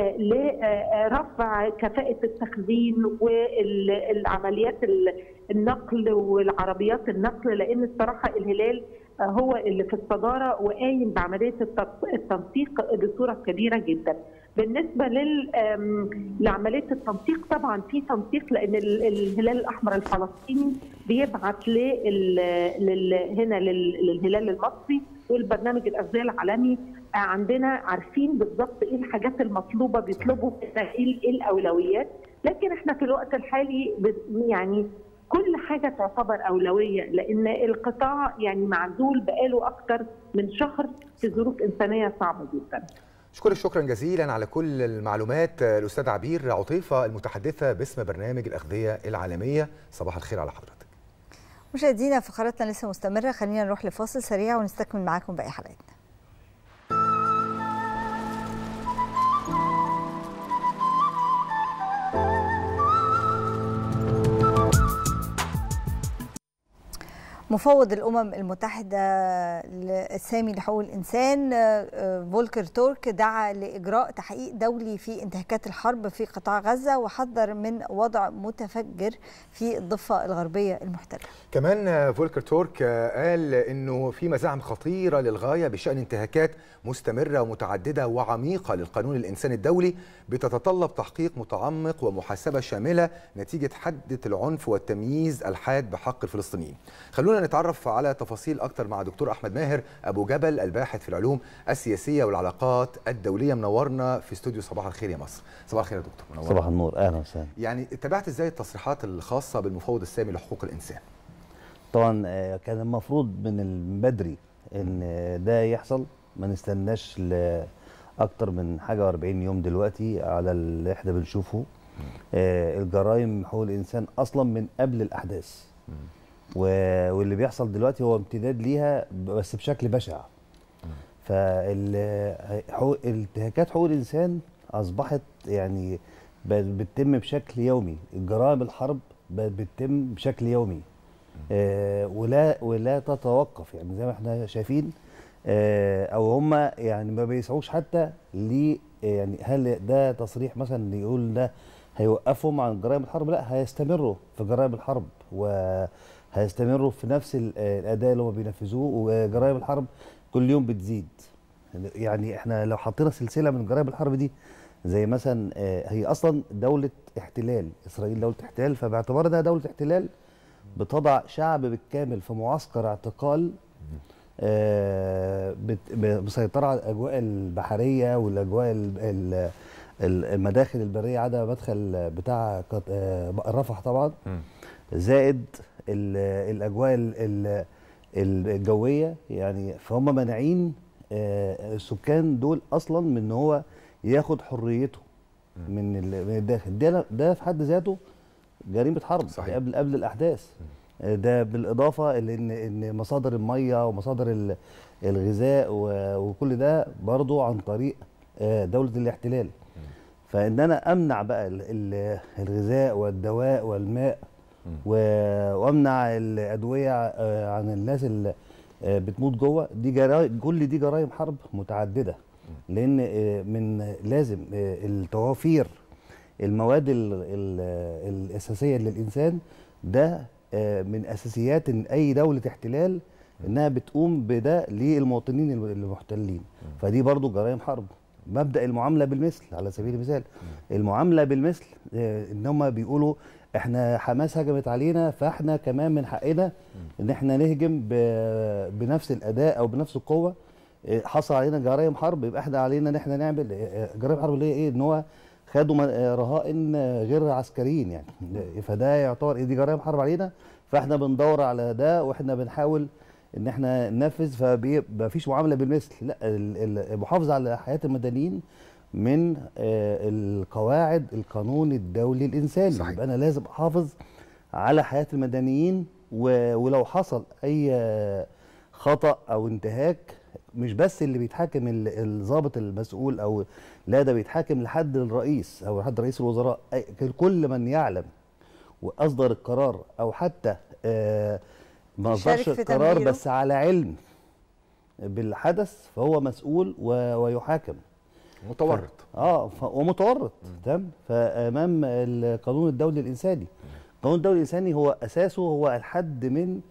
لرفع كفاءه التخزين والعمليات النقل والعربيات النقل، لان الصراحه الهلال هو اللي في الصداره وقايم بعمليه التنسيق بصوره كبيره جدا. بالنسبه لعمليه التنسيق طبعا في تنسيق، لان الهلال الاحمر الفلسطيني بيبعت هنا للهلال المصري، والبرنامج الاغذيه العالمي عندنا عارفين بالضبط ايه الحاجات المطلوبه، بيطلبوا ايه الاولويات. لكن احنا في الوقت الحالي يعني كل حاجه تعتبر اولويه، لان القطاع يعني معزول بقاله اكثر من شهر في ظروف انسانيه صعبه جدا. أشكرك شكرا جزيلا على كل المعلومات الأستاذ عبير عطيفة المتحدثة باسم برنامج الأغذية العالمية. صباح الخير على حضرتك. مشاهدينا فقراتنا لسه مستمرة، خلينا نروح لفاصل سريع ونستكمل معاكم باقي حلقتنا. مفوض الأمم المتحدة السامي لحقوق الإنسان فولكر تورك دعا لإجراء تحقيق دولي في انتهاكات الحرب في قطاع غزة، وحذر من وضع متفجر في الضفة الغربية المحتلة. كمان فولكر تورك قال إنه في مزاعم خطيرة للغاية بشأن انتهاكات مستمرة ومتعددة وعميقة للقانون الإنساني الدولي بتتطلب تحقيق متعمق ومحاسبة شاملة نتيجة حدة العنف والتمييز الحاد بحق الفلسطينيين. خلونا نتعرف على تفاصيل أكتر مع دكتور أحمد ماهر أبو جبل الباحث في العلوم السياسية والعلاقات الدولية، منورنا في استوديو صباح الخير يا مصر. صباح الخير يا دكتور. منورنا. صباح النور، أهلا وسهلا. يعني تابعت إزاي التصريحات الخاصة بالمفوض السامي لحقوق الإنسان؟ طبعا كان المفروض من بدري إن ده يحصل، ما نستناش لأكتر من حاجة 40 يوم دلوقتي على اللي احنا بنشوفه. الجرائم حقوق الإنسان أصلا من قبل الأحداث، واللي بيحصل دلوقتي هو امتداد ليها بس بشكل بشع. فالانتهاكات حقوق الانسان اصبحت يعني بتتم بشكل يومي، الجرائم الحرب بتتم بشكل يومي ولا تتوقف، يعني زي ما احنا شايفين. او هم يعني ما بيسعوش حتى يعني هل ده تصريح مثلا يقول ده هيوقفهم عن جرائم الحرب؟ لا، هيستمروا في جرائم الحرب وهيستمروا في نفس الاداء اللي هم بينفذوه، وجرائم الحرب كل يوم بتزيد. يعني احنا لو حطينا سلسله من جرائم الحرب دي، زي مثلا هي اصلا دوله احتلال، اسرائيل دوله احتلال، فباعتبار انها دوله احتلال بتضع شعب بالكامل في معسكر اعتقال مسيطره على الاجواء البحريه والاجواء المداخل البريه عدا مدخل بتاع رفح طبعا، زائد الاجواء الجويه. يعني فهم مانعين السكان دول اصلا من ان هو ياخد حريته من الداخل. ده في حد ذاته جريمه حرب. صحيح. قبل الاحداث. ده بالاضافه ان مصادر الميه ومصادر الغذاء وكل ده برضو عن طريق دوله الاحتلال. فان انا امنع بقى الغذاء والدواء والماء وامنع الادويه عن الناس اللي بتموت جوه. دي كل دي جرائم حرب متعدده، لان من لازم التوافير المواد الاساسيه للانسان ده من اساسيات ان اي دوله احتلال انها بتقوم بده للمواطنين المحتلين. فدي برضو جرائم حرب. مبدا المعامله بالمثل على سبيل المثال، المعامله بالمثل ان هم بيقولوا احنا حماس هجمت علينا فاحنا كمان من حقنا ان احنا نهجم بنفس الاداء او بنفس القوه. حصل علينا جرائم حرب، يبقى احنا علينا ان احنا نعمل جرائم حرب اللي هي ايه؟ ان هو خدوا رهائن غير عسكريين يعني، فده يعتبر دي جرائم حرب علينا، فاحنا بندور على ده واحنا بنحاول ان احنا ننفذ. فما فيش معامله بالمثل، لا، المحافظه على حياه المدنيين من القواعد القانون الدولي الانساني. صحيح. يبقى انا لازم احافظ على حياه المدنيين، ولو حصل اي خطا او انتهاك مش بس اللي بيتحاكم الضابط المسؤول او لا، ده بيتحاكم لحد الرئيس او لحد رئيس الوزراء. كل من يعلم واصدر القرار او حتى ما اصدرش القرار بس على علم بالحدث فهو مسؤول ويحاكم. متورط. ومتورط. تمام. فامام القانون الدولي الانساني. القانون الدولي الانساني هو اساسه هو الحد من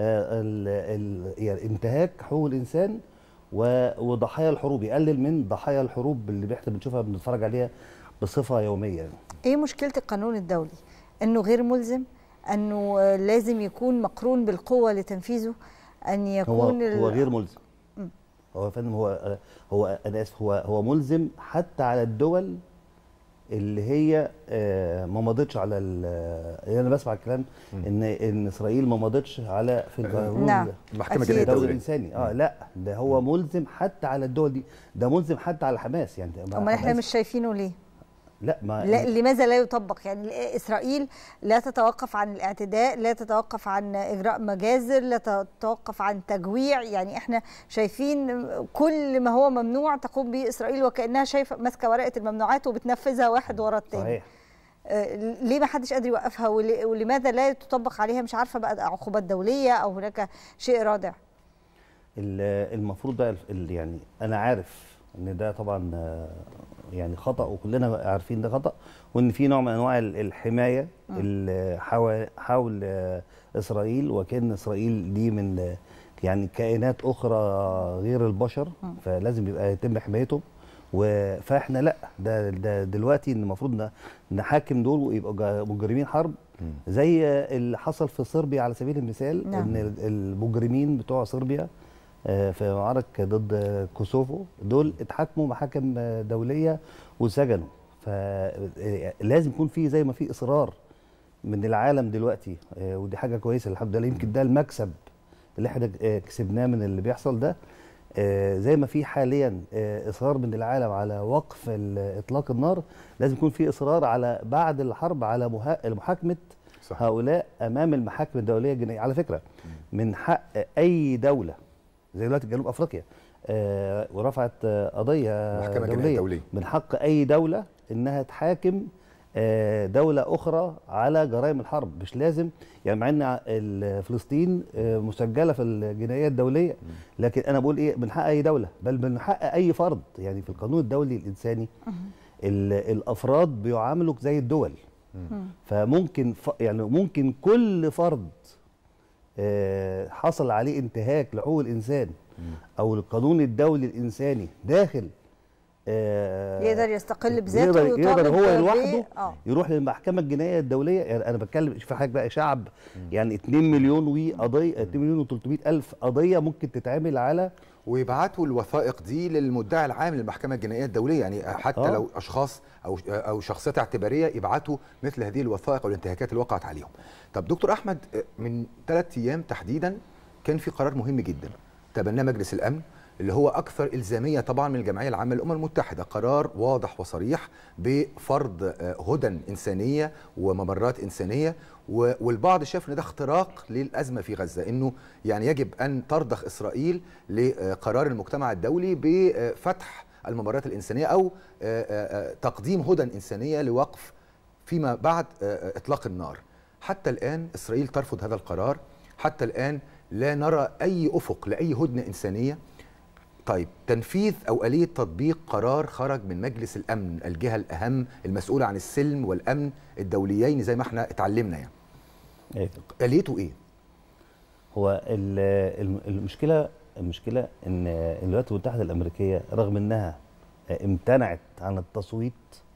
يعني انتهاك حقوق الانسان وضحايا الحروب، يقلل من ضحايا الحروب اللي احنا بنشوفها بنتفرج عليها بصفه يوميه. ايه مشكله القانون الدولي؟ انه غير ملزم، انه لازم يكون مقرون بالقوه لتنفيذه، ان يكون هو غير ملزم. هو فندم هو انا اسف، هو ملزم حتى على الدول اللي هي ما مضتش على يعني انا بسمع الكلام ان اسرائيل ما مضتش على في القانون المحكمه الدوليه الانساني. لا، ده هو ملزم حتى على الدول دي، ده ملزم حتى على حماس يعني. امال احنا مش شايفينه ليه؟ لا، لماذا لا يطبق؟ يعني إسرائيل لا تتوقف عن الاعتداء، لا تتوقف عن إجراء مجازر، لا تتوقف عن تجويع. يعني احنا شايفين كل ما هو ممنوع تقوم به إسرائيل وكأنها شايفة ماسكة ورقة الممنوعات وبتنفذها واحد ورا التاني. صحيح. ليه ما حدش قادر يوقفها؟ ولماذا لا تطبق عليها مش عارفة بقى عقوبات دولية أو هناك شيء رادع؟ المفروض بقى يعني أنا عارف إن ده طبعا يعني خطأ، وكلنا عارفين ده خطأ، وان في نوع من انواع الحمايه اللي حول اسرائيل، وكأن اسرائيل دي من يعني كائنات اخرى غير البشر، فلازم يبقى يتم حمايتهم. فاحنا لا، ده دلوقتي ان المفروض نحاكم دول ويبقوا مجرمين حرب زي اللي حصل في صربيا على سبيل المثال. ان المجرمين بتوع صربيا في معركة ضد كوسوفو دول اتحاكموا محاكم دولية وسجنوا. فلازم يكون في زي ما في إصرار من العالم دلوقتي، ودي حاجة كويسة الحمد لله، يمكن ده المكسب اللي احنا كسبناه من اللي بيحصل ده. زي ما في حاليا إصرار من العالم على وقف إطلاق النار، لازم يكون في إصرار على بعد الحرب على محاكمة هؤلاء أمام المحاكم الدولية الجنائية. على فكرة من حق أي دولة زي دلوقتي جنوب افريقيا ورفعت قضيه دوليه، من حق اي دوله انها تحاكم دوله اخرى على جرائم الحرب. مش لازم يعني، مع ان فلسطين مسجله في الجنائيه الدوليه، لكن انا بقول ايه، من حق اي دوله، بل من حق اي فرد. يعني في القانون الدولي الانساني الافراد بيعاملوا زي الدول. فممكن يعني ممكن كل فرد حصل عليه انتهاك لحقوق الانسان او القانون الدولي الانساني داخل يقدر يستقل بذاته، يقدر هو لوحده يروح للمحكمه الجنائيه الدوليه. يعني انا بتكلم في حاجه بقى شعب، يعني 2 مليون وقضيه، 2 مليون و300 الف قضيه ممكن تتعمل على، ويبعتوا الوثائق دي للمدعي العام للمحكمه الجنائيه الدوليه. يعني حتى لو اشخاص او شخصيات اعتباريه يبعتوا مثل هذه الوثائق او الانتهاكات اللي وقعت عليهم. طب دكتور احمد، من 3 ايام تحديدا كان في قرار مهم جدا تبناه مجلس الامن، اللي هو اكثر الزاميه طبعا من الجمعيه العامه للامم المتحده، قرار واضح وصريح بفرض هدن انسانيه وممرات انسانيه. والبعض شاف ان ده اختراق للازمه في غزه، انه يعني يجب ان ترضخ اسرائيل لقرار المجتمع الدولي بفتح الممرات الانسانيه او تقديم هدن انسانيه لوقف فيما بعد اطلاق النار. حتى الآن إسرائيل ترفض هذا القرار، حتى الآن لا نرى أي أفق لأي هدنة إنسانية. طيب تنفيذ أو آلية تطبيق قرار خرج من مجلس الأمن، الجهة الأهم المسؤولة عن السلم والأمن الدوليين زي ما احنا اتعلمنا يعني. آليته إيه؟ هو المشكلة إن الولايات المتحدة الأمريكية رغم إنها امتنعت عن التصويت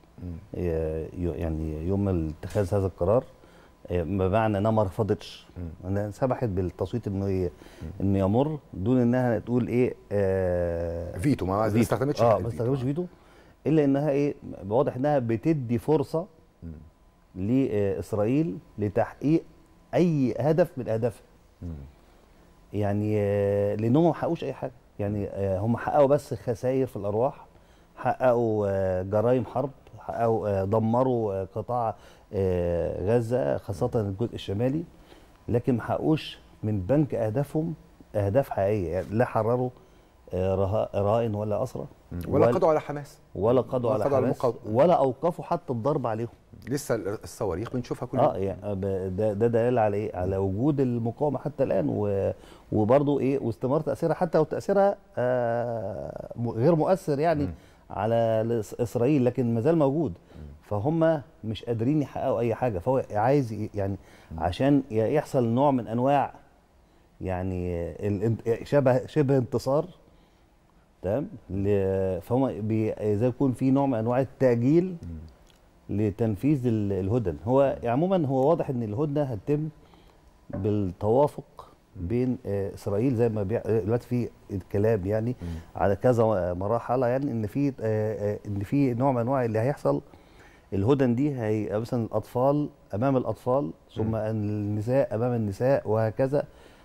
يعني يوم اتخاذ هذا القرار، بمعنى انها ما رفضتش، انها سمحت بالتصويت انه يمر دون انها تقول ايه فيتو، ما استخدمتش ما استخدمتش فيتو، الا انها ايه واضح انها بتدي فرصه لاسرائيل لتحقيق اي هدف من اهدافها. يعني لانهم ما حققوش اي حاجه، يعني هم حققوا بس خسائر في الارواح، حققوا جرائم حرب، حققوا دمروا قطاع غزة خاصة الجزء الشمالي، لكن ما حققوش من بنك أهدافهم أهداف حقيقية. يعني لا حرروا رهائن ولا أسرى، ولا قضوا على حماس، ولا قضوا على حماس، ولا أوقفوا حتى الضرب عليهم. لسه الصواريخ بنشوفها كل يوم. يعني ده دليل على ايه؟ على وجود المقاومه حتى الان، وبرضه ايه واستمرار تاثيرها، حتى لو تاثيرها غير مؤثر يعني على اسرائيل، لكن ما زال موجود. فهم مش قادرين يحققوا اي حاجه، فهو عايز يعني عشان يحصل نوع من انواع يعني شبه انتصار، تمام، فهم زي يكون في نوع من انواع التاجيل لتنفيذ الهدن. هو عموما هو واضح ان الهدنه هتتم بالتوافق بين اسرائيل زي ما دلوقتي في الكلام يعني على كذا مرحله، يعني ان في نوع من انواع اللي هيحصل. الهدن دي هي مثلا الاطفال امام الاطفال، ثم النساء امام النساء، وهكذا،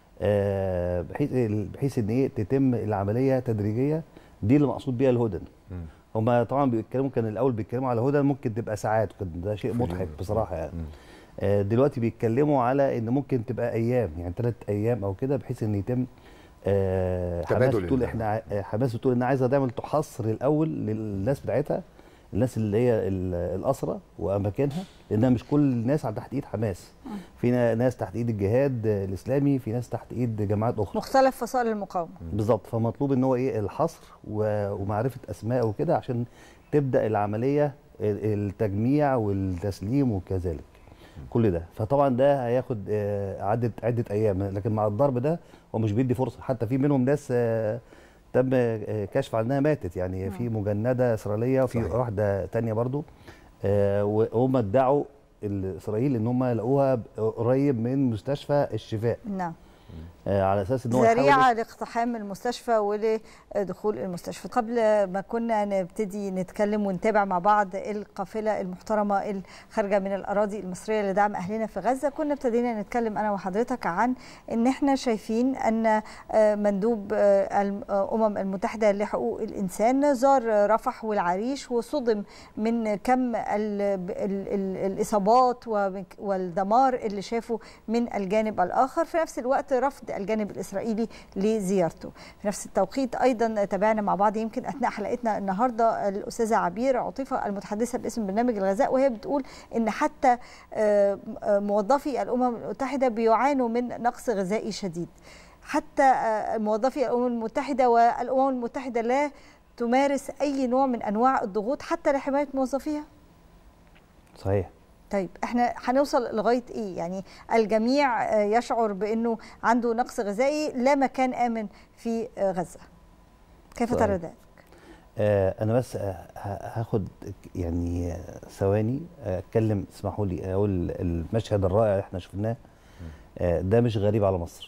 بحيث ان ايه تتم العمليه تدريجيه. دي اللي مقصود بيها الهدن. هما طبعا بيتكلموا، كان الاول بيتكلموا على هدن ممكن تبقى ساعات، ده شيء مضحك بصراحه يعني. دلوقتي بيتكلموا على ان ممكن تبقى ايام، يعني 3 ايام او كده، بحيث ان يتم حماس بتقول انها عايزه تعمل تحصر الاول للناس بتاعتها، الناس اللي هي الاسرى واماكنها، لانها مش كل الناس تحت ايد حماس، في ناس تحت ايد الجهاد الاسلامي، في ناس تحت ايد جماعات اخرى، مختلف فصائل المقاومه بالظبط. فمطلوب ان هو ايه الحصر ومعرفه اسماء وكده، عشان تبدا العمليه التجميع والتسليم وكذلك كل ده. فطبعا ده هياخد عده ايام، لكن مع الضرب ده هو مش بيدي فرصه. حتى في منهم ناس تم كشف عنها ماتت، يعني في مجندة إسرائيلية، وفي واحدة تانية برضو، وهم ادعوا إسرائيل إن هم لقوها قريب من مستشفى الشفاء. نعم. على اساس ان هو ذريعه لاقتحام المستشفى ولدخول المستشفى. قبل ما كنا نبتدي نتكلم ونتابع مع بعض القافله المحترمه الخارجه من الاراضي المصريه لدعم اهلنا في غزه، كنا ابتدينا نتكلم انا وحضرتك عن ان احنا شايفين ان مندوب الامم المتحده لحقوق الانسان زار رفح والعريش، وصدم من كم الاصابات والدمار اللي شافه من الجانب الاخر. في نفس الوقت رفض الجانب الإسرائيلي لزيارته. في نفس التوقيت أيضا تابعنا مع بعض يمكن أثناء حلقتنا النهاردة الأستاذة عبير عطيفة المتحدثة باسم برنامج الغذاء، وهي بتقول إن حتى موظفي الأمم المتحدة بيعانوا من نقص غذائي شديد. حتى موظفي الأمم المتحدة والأمم المتحدة لا تمارس أي نوع من أنواع الضغوط حتى لحماية موظفيها. صحيح. طيب احنا هنوصل لغايه ايه؟ يعني الجميع يشعر بانه عنده نقص غذائي، لا مكان امن في غزه. كيف ترى ذلك؟ انا بس هاخد يعني ثواني اتكلم، اسمحوا لي اقول المشهد الرائع اللي احنا شفناه ده مش غريب على مصر.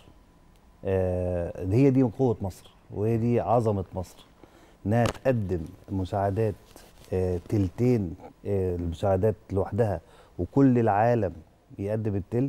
هي دي قوه مصر، وهي دي عظمه مصر، انها تقدم مساعدات تلتين المساعدات لوحدها، وكل العالم يقدم التلت.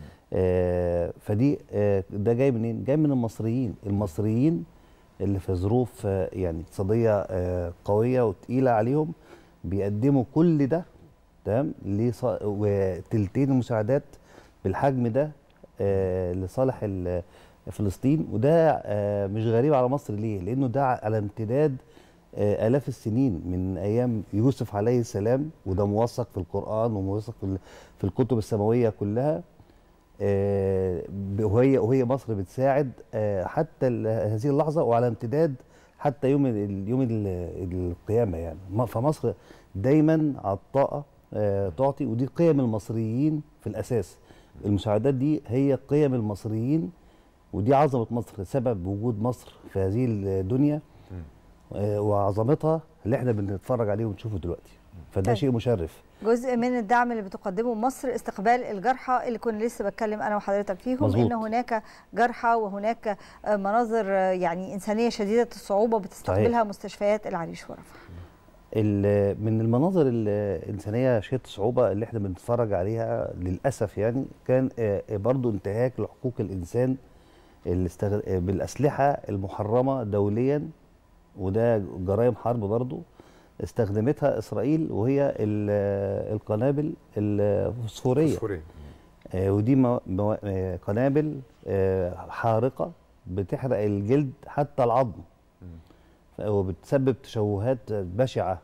فدي ده جاي منين؟ جاي من المصريين اللي في ظروف يعني اقتصاديه قويه وتقيله عليهم، بيقدموا كل ده، تمام، وتلتين المساعدات بالحجم ده لصالح فلسطين. وده مش غريب على مصر. ليه؟ لانه ده على امتداد آلاف السنين من أيام يوسف عليه السلام، وده موثق في القرآن وموثق في الكتب السماوية كلها. وهي مصر بتساعد حتى هذه اللحظة وعلى امتداد حتى يوم القيامة يعني. فمصر دايما عطاءة تعطي، ودي قيم المصريين في الأساس. المساعدات دي هي قيم المصريين، ودي عظمة مصر، سبب وجود مصر في هذه الدنيا وعظمتها اللي احنا بنتفرج عليه ونشوفه دلوقتي. فده شيء مشرف. جزء من الدعم اللي بتقدمه مصر استقبال الجرحى اللي كنا لسه بتكلم انا وحضرتك فيهم. مزبوط. ان هناك جرحى وهناك مناظر يعني انسانيه شديده الصعوبه بتستقبلها صحيح. مستشفيات العريش ورفح. من المناظر الانسانيه شديده الصعوبه اللي احنا بنتفرج عليها للاسف يعني كان برضو انتهاك لحقوق الانسان بالاسلحه المحرمه دوليا، وده جرائم حرب برضو استخدمتها إسرائيل، وهي القنابل الفوسفورية. ودي قنابل حارقة بتحرق الجلد حتى العظم، وبتسبب تشوهات بشعة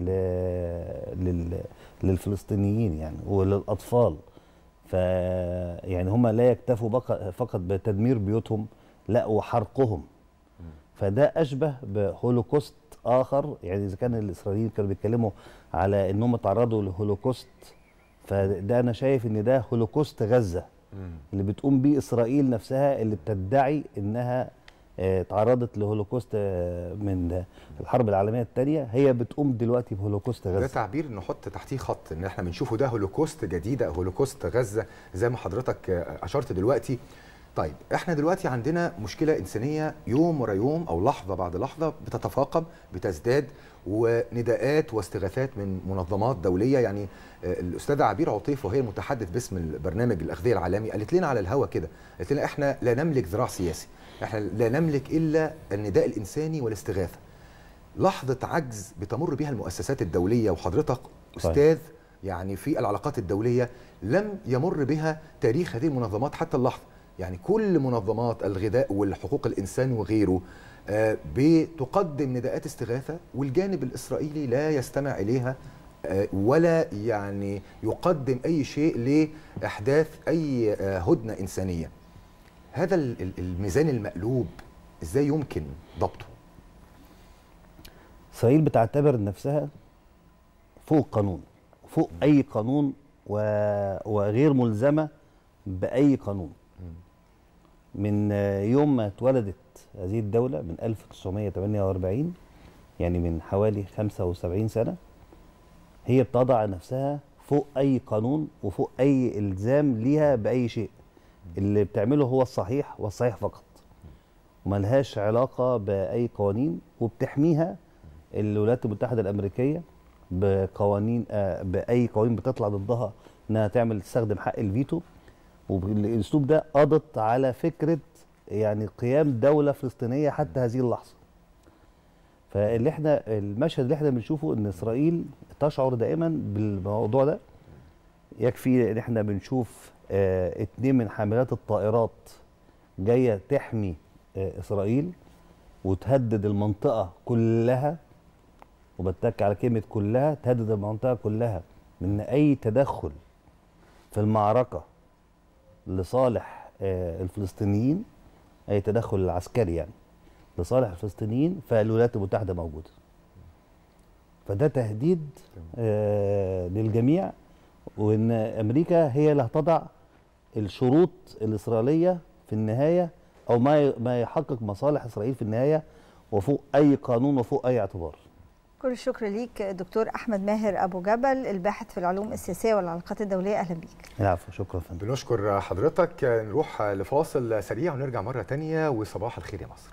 للفلسطينيين يعني وللأطفال. يعني هم لا يكتفوا فقط بتدمير بيوتهم، لا وحرقهم. فده أشبه بهولوكوست آخر. يعني إذا كان الإسرائيليين كانوا بيتكلموا على إنهم تعرضوا لهولوكوست، فده أنا شايف إن ده هولوكوست غزة اللي بتقوم بيه إسرائيل نفسها، اللي بتدعي إنها تعرضت لهولوكوست من الحرب العالمية الثانية، هي بتقوم دلوقتي بهولوكوست غزة. ده تعبير نحط تحتيه خط، إن إحنا بنشوفه ده هولوكوست جديدة، هولوكوست غزة زي ما حضرتك أشرت دلوقتي. طيب احنا دلوقتي عندنا مشكلة إنسانية يوم ورا يوم أو لحظة بعد لحظة بتتفاقم بتزداد، ونداءات واستغاثات من منظمات دولية. يعني الأستاذة عبير عطيف وهي المتحدث باسم البرنامج الأغذية العالمي قالت لنا على الهوا كده، قالت لنا احنا لا نملك ذراع سياسي، احنا لا نملك إلا النداء الإنساني والاستغاثة. لحظة عجز بتمر بها المؤسسات الدولية، وحضرتك أستاذ يعني في العلاقات الدولية، لم يمر بها تاريخ هذه المنظمات حتى اللحظة. يعني كل منظمات الغذاء والحقوق الإنسان وغيره بتقدم نداءات استغاثة، والجانب الإسرائيلي لا يستمع إليها ولا يعني يقدم أي شيء لإحداث أي هدنة إنسانية. هذا الميزان المقلوب إزاي يمكن ضبطه؟ إسرائيل بتعتبر نفسها فوق قانون، فوق أي قانون، وغير ملزمة بأي قانون. من يوم ما اتولدت هذه الدولة من 1948، يعني من حوالي 75 سنة، هي بتضع نفسها فوق أي قانون وفوق أي إلزام ليها بأي شيء. اللي بتعمله هو الصحيح والصحيح فقط، وملهاش علاقة بأي قوانين، وبتحميها الولايات المتحدة الأمريكية بقوانين، بأي قوانين بتطلع ضدها إنها تستخدم حق الفيتو. وبالاسلوب ده قضت على فكره يعني قيام دوله فلسطينيه حتى هذه اللحظه. فاللي احنا المشهد اللي احنا بنشوفه ان اسرائيل تشعر دائما بالموضوع ده. يكفي ان احنا بنشوف 2 من حاملات الطائرات جايه تحمي اسرائيل وتهدد المنطقه كلها، وبتك على كلمه كلها، تهدد المنطقه كلها من اي تدخل في المعركه لصالح الفلسطينيين، اي تدخل عسكري يعني لصالح الفلسطينيين، فالولايات المتحده موجوده. فده تهديد للجميع، وان امريكا هي اللي هتضع الشروط الاسرائيليه في النهايه، او ما يحقق مصالح اسرائيل في النهايه، وفوق اي قانون وفوق اي اعتبار. كل الشكر ليك دكتور احمد ماهر ابو جبل، الباحث في العلوم السياسيه والعلاقات الدوليه. اهلا بيك. العفو، شكرا فندم. بنشكر حضرتك. نروح لفاصل سريع ونرجع مره ثانيه، وصباح الخير يا مصر.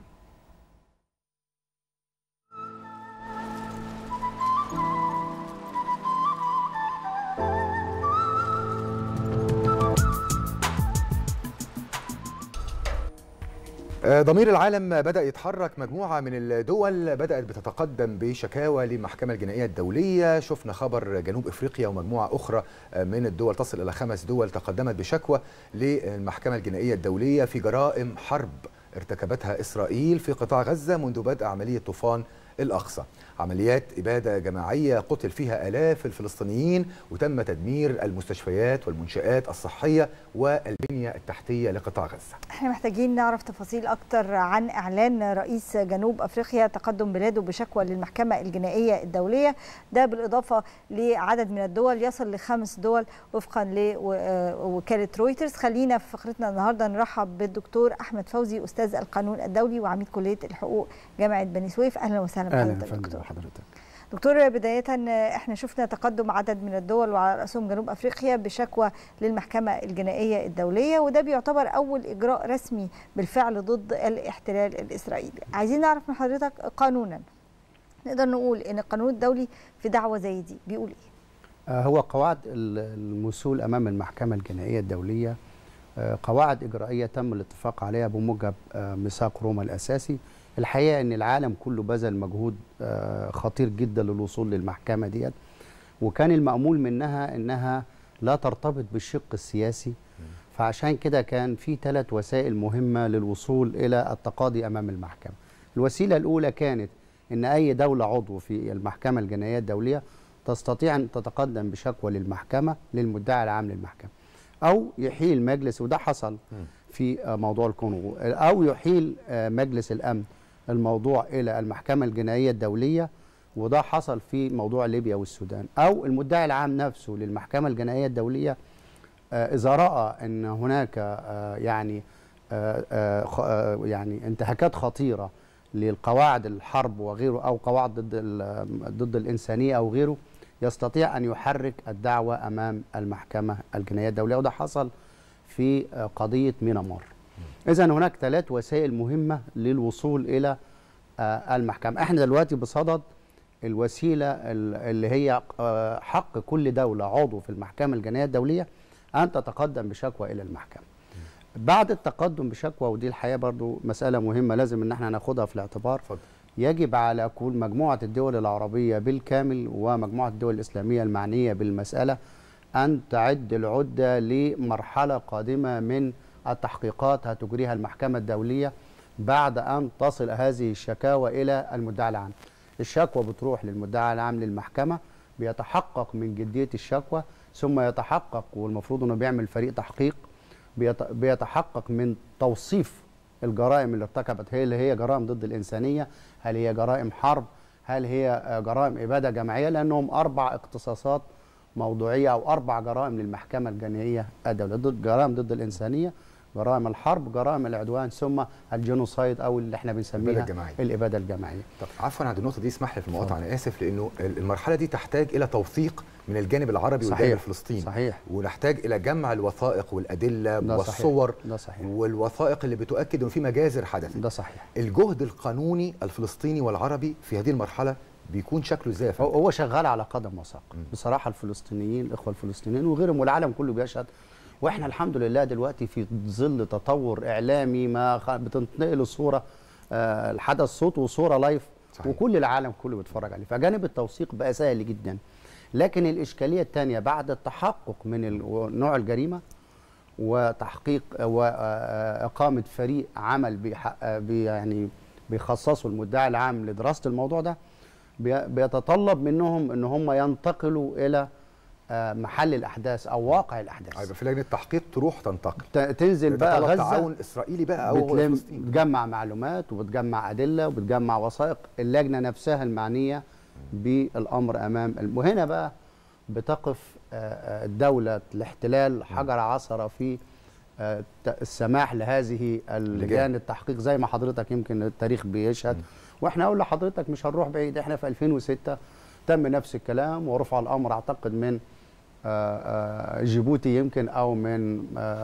ضمير العالم بدأ يتحرك. مجموعة من الدول بدأت بتتقدم بشكاوى للمحكمة الجنائية الدولية. شفنا خبر جنوب إفريقيا ومجموعة أخرى من الدول تصل إلى 5 دول تقدمت بشكوى للمحكمة الجنائية الدولية في جرائم حرب ارتكبتها إسرائيل في قطاع غزة منذ بدء عملية طوفان الأقصى. عمليات إبادة جماعية قتل فيها آلاف الفلسطينيين، وتم تدمير المستشفيات والمنشآت الصحية والبنية التحتية لقطاع غزة. احنا محتاجين نعرف تفاصيل أكتر عن إعلان رئيس جنوب أفريقيا تقدم بلاده بشكوى للمحكمة الجنائية الدولية، ده بالإضافة لعدد من الدول يصل ل5 دول وفقا لوكالة رويترز. خلينا في فقرتنا النهاردة نرحب بالدكتور أحمد فوزي، أستاذ القانون الدولي وعميد كلية الحقوق جامعة بني سويف. أهلا وسهلا بحضرتك دكتور. دكتور، بداية احنا شفنا تقدم عدد من الدول وعلى رأسهم جنوب أفريقيا بشكوى للمحكمة الجنائية الدولية، وده بيعتبر أول إجراء رسمي بالفعل ضد الاحتلال الإسرائيلي. عايزين نعرف من حضرتك قانونا نقدر نقول إن القانون الدولي في دعوة زي دي بيقول إيه؟ هو قواعد المثول أمام المحكمة الجنائية الدولية قواعد إجرائية تم الاتفاق عليها بموجب ميثاق روما الأساسي. الحقيقة أن العالم كله بذل مجهود خطير جدا للوصول للمحكمة ديت، وكان المأمول منها أنها لا ترتبط بالشق السياسي، فعشان كده كان في 3 وسائل مهمة للوصول إلى التقاضي أمام المحكمة. الوسيلة الأولى كانت أن أي دولة عضو في المحكمة الجنائية الدولية تستطيع أن تتقدم بشكوى للمحكمة للمدعي العام للمحكمة، أو يحيل مجلس، وده حصل في موضوع الكونغو، أو يحيل مجلس الأمن الموضوع إلى المحكمة الجنائية الدولية، وده حصل في موضوع ليبيا والسودان، أو المدعي العام نفسه للمحكمة الجنائية الدولية إذا رأى أن هناك يعني انتهاكات خطيرة للقواعد الحرب وغيره، أو قواعد ضد الإنسانية أو غيره، يستطيع أن يحرك الدعوة أمام المحكمة الجنائية الدولية، وده حصل في قضية مينامار. إذن هناك 3 وسائل مهمة للوصول إلى المحكمة. احنا دلوقتي بصدد الوسيلة اللي هي حق كل دولة عضو في المحكمة الجنائية الدولية أن تتقدم بشكوى إلى المحكمة. بعد التقدم بشكوى، ودي الحقيقة برضو مسألة مهمة لازم إن احنا ناخدها في الاعتبار، يجب على كل مجموعة الدول العربية بالكامل ومجموعة الدول الإسلامية المعنية بالمسألة أن تعد العدة لمرحلة قادمة من التحقيقات هتجريها المحكمة الدولية بعد أن تصل هذه الشكاوى إلى المدعي العام. الشكوى بتروح للمدعي العام للمحكمة، بيتحقق من جدية الشكوى، ثم يتحقق، والمفروض أنه بيعمل فريق تحقيق بيتحقق من توصيف الجرائم اللي ارتكبت، هل هي جرائم ضد الإنسانية، هل هي جرائم حرب، هل هي جرائم إبادة جماعية، لأنهم 4 اختصاصات موضوعية أو 4 جرائم للمحكمة الجنائية الدولية: جرائم ضد الإنسانية، جرائم الحرب، جرائم العدوان، ثم الجينوسايد او اللي احنا بنسميها الاباده الجماعيه. طب عفوا عند النقطه دي، اسمح لي في المقاطعه، انا اسف، لانه المرحله دي تحتاج الى توثيق من الجانب العربي والجانب الفلسطيني. صحيح. ونحتاج الى جمع الوثائق والادله والصور والوثائق اللي بتؤكد انه في مجازر حدثت. ده صحيح. الجهد القانوني الفلسطيني والعربي في هذه المرحله بيكون شكله ازاي؟ هو شغال على قدم وساق بصراحه. الفلسطينيين، الاخوه الفلسطينيين وغيرهم والعالم كله بيشهد، واحنا الحمد لله دلوقتي في ظل تطور اعلامي ما بتنتقل الصوره الحدث صوت وصوره لايف، وكل العالم كله بيتفرج عليه، فجانب التوثيق بقى سهل جدا. لكن الاشكاليه الثانيه بعد التحقق من نوع الجريمه وتحقيق واقامه فريق عمل يعني بيخصصوا المدعي العام لدراسه الموضوع ده، بيتطلب منهم ان هم ينتقلوا الى محل الاحداث او واقع الاحداث. يبقى في لجنه تحقيق تروح تنزل بقى غزه، تعاون اسرائيلي بقى او فلسطيني، بتجمع معلومات وبتجمع ادله وبتجمع وثائق. اللجنه نفسها المعنيه بالامر امام وهنا بقى بتقف الدوله الاحتلال حجر عثره في السماح لهذه اللجان التحقيق زي ما حضرتك يمكن التاريخ بيشهد. واحنا اقول لحضرتك مش هنروح بعيد، احنا في 2006 تم نفس الكلام ورفع الامر اعتقد من جيبوتي يمكن او من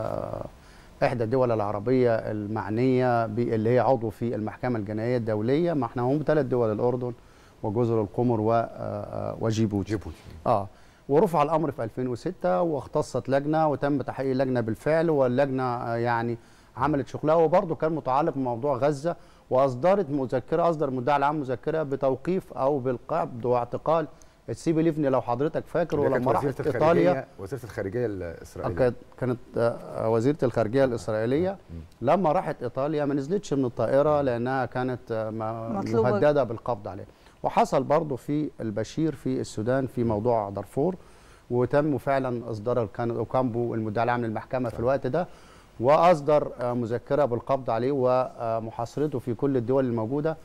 احدى الدول العربيه المعنيه اللي هي عضو في المحكمه الجنائيه الدوليه. ما احنا هم 3 دول، الاردن وجزر القمر وجيبوتي. ورفع الامر في 2006 واختصت لجنه وتم تحقيق اللجنه بالفعل، واللجنه يعني عملت شغلها، وبرضه كان متعلق بموضوع غزه، واصدرت مذكره، اصدر المدعي العام مذكره بتوقيف او بالقبض واعتقال السيبي ليفني لو حضرتك فاكر. ولما راحت ايطاليا وزيره الخارجيه الاسرائيليه كانت وزيره الخارجيه الاسرائيليه لما راحت ايطاليا ما نزلتش من الطائره لانها كانت مهدده بالقبض عليها. وحصل برضه في البشير في السودان في موضوع دارفور، وتم فعلا اصدار كان اوكامبو المدعي العام للمحكمه في الوقت ده، واصدر مذكره بالقبض عليه ومحاصرته في كل الدول الموجوده،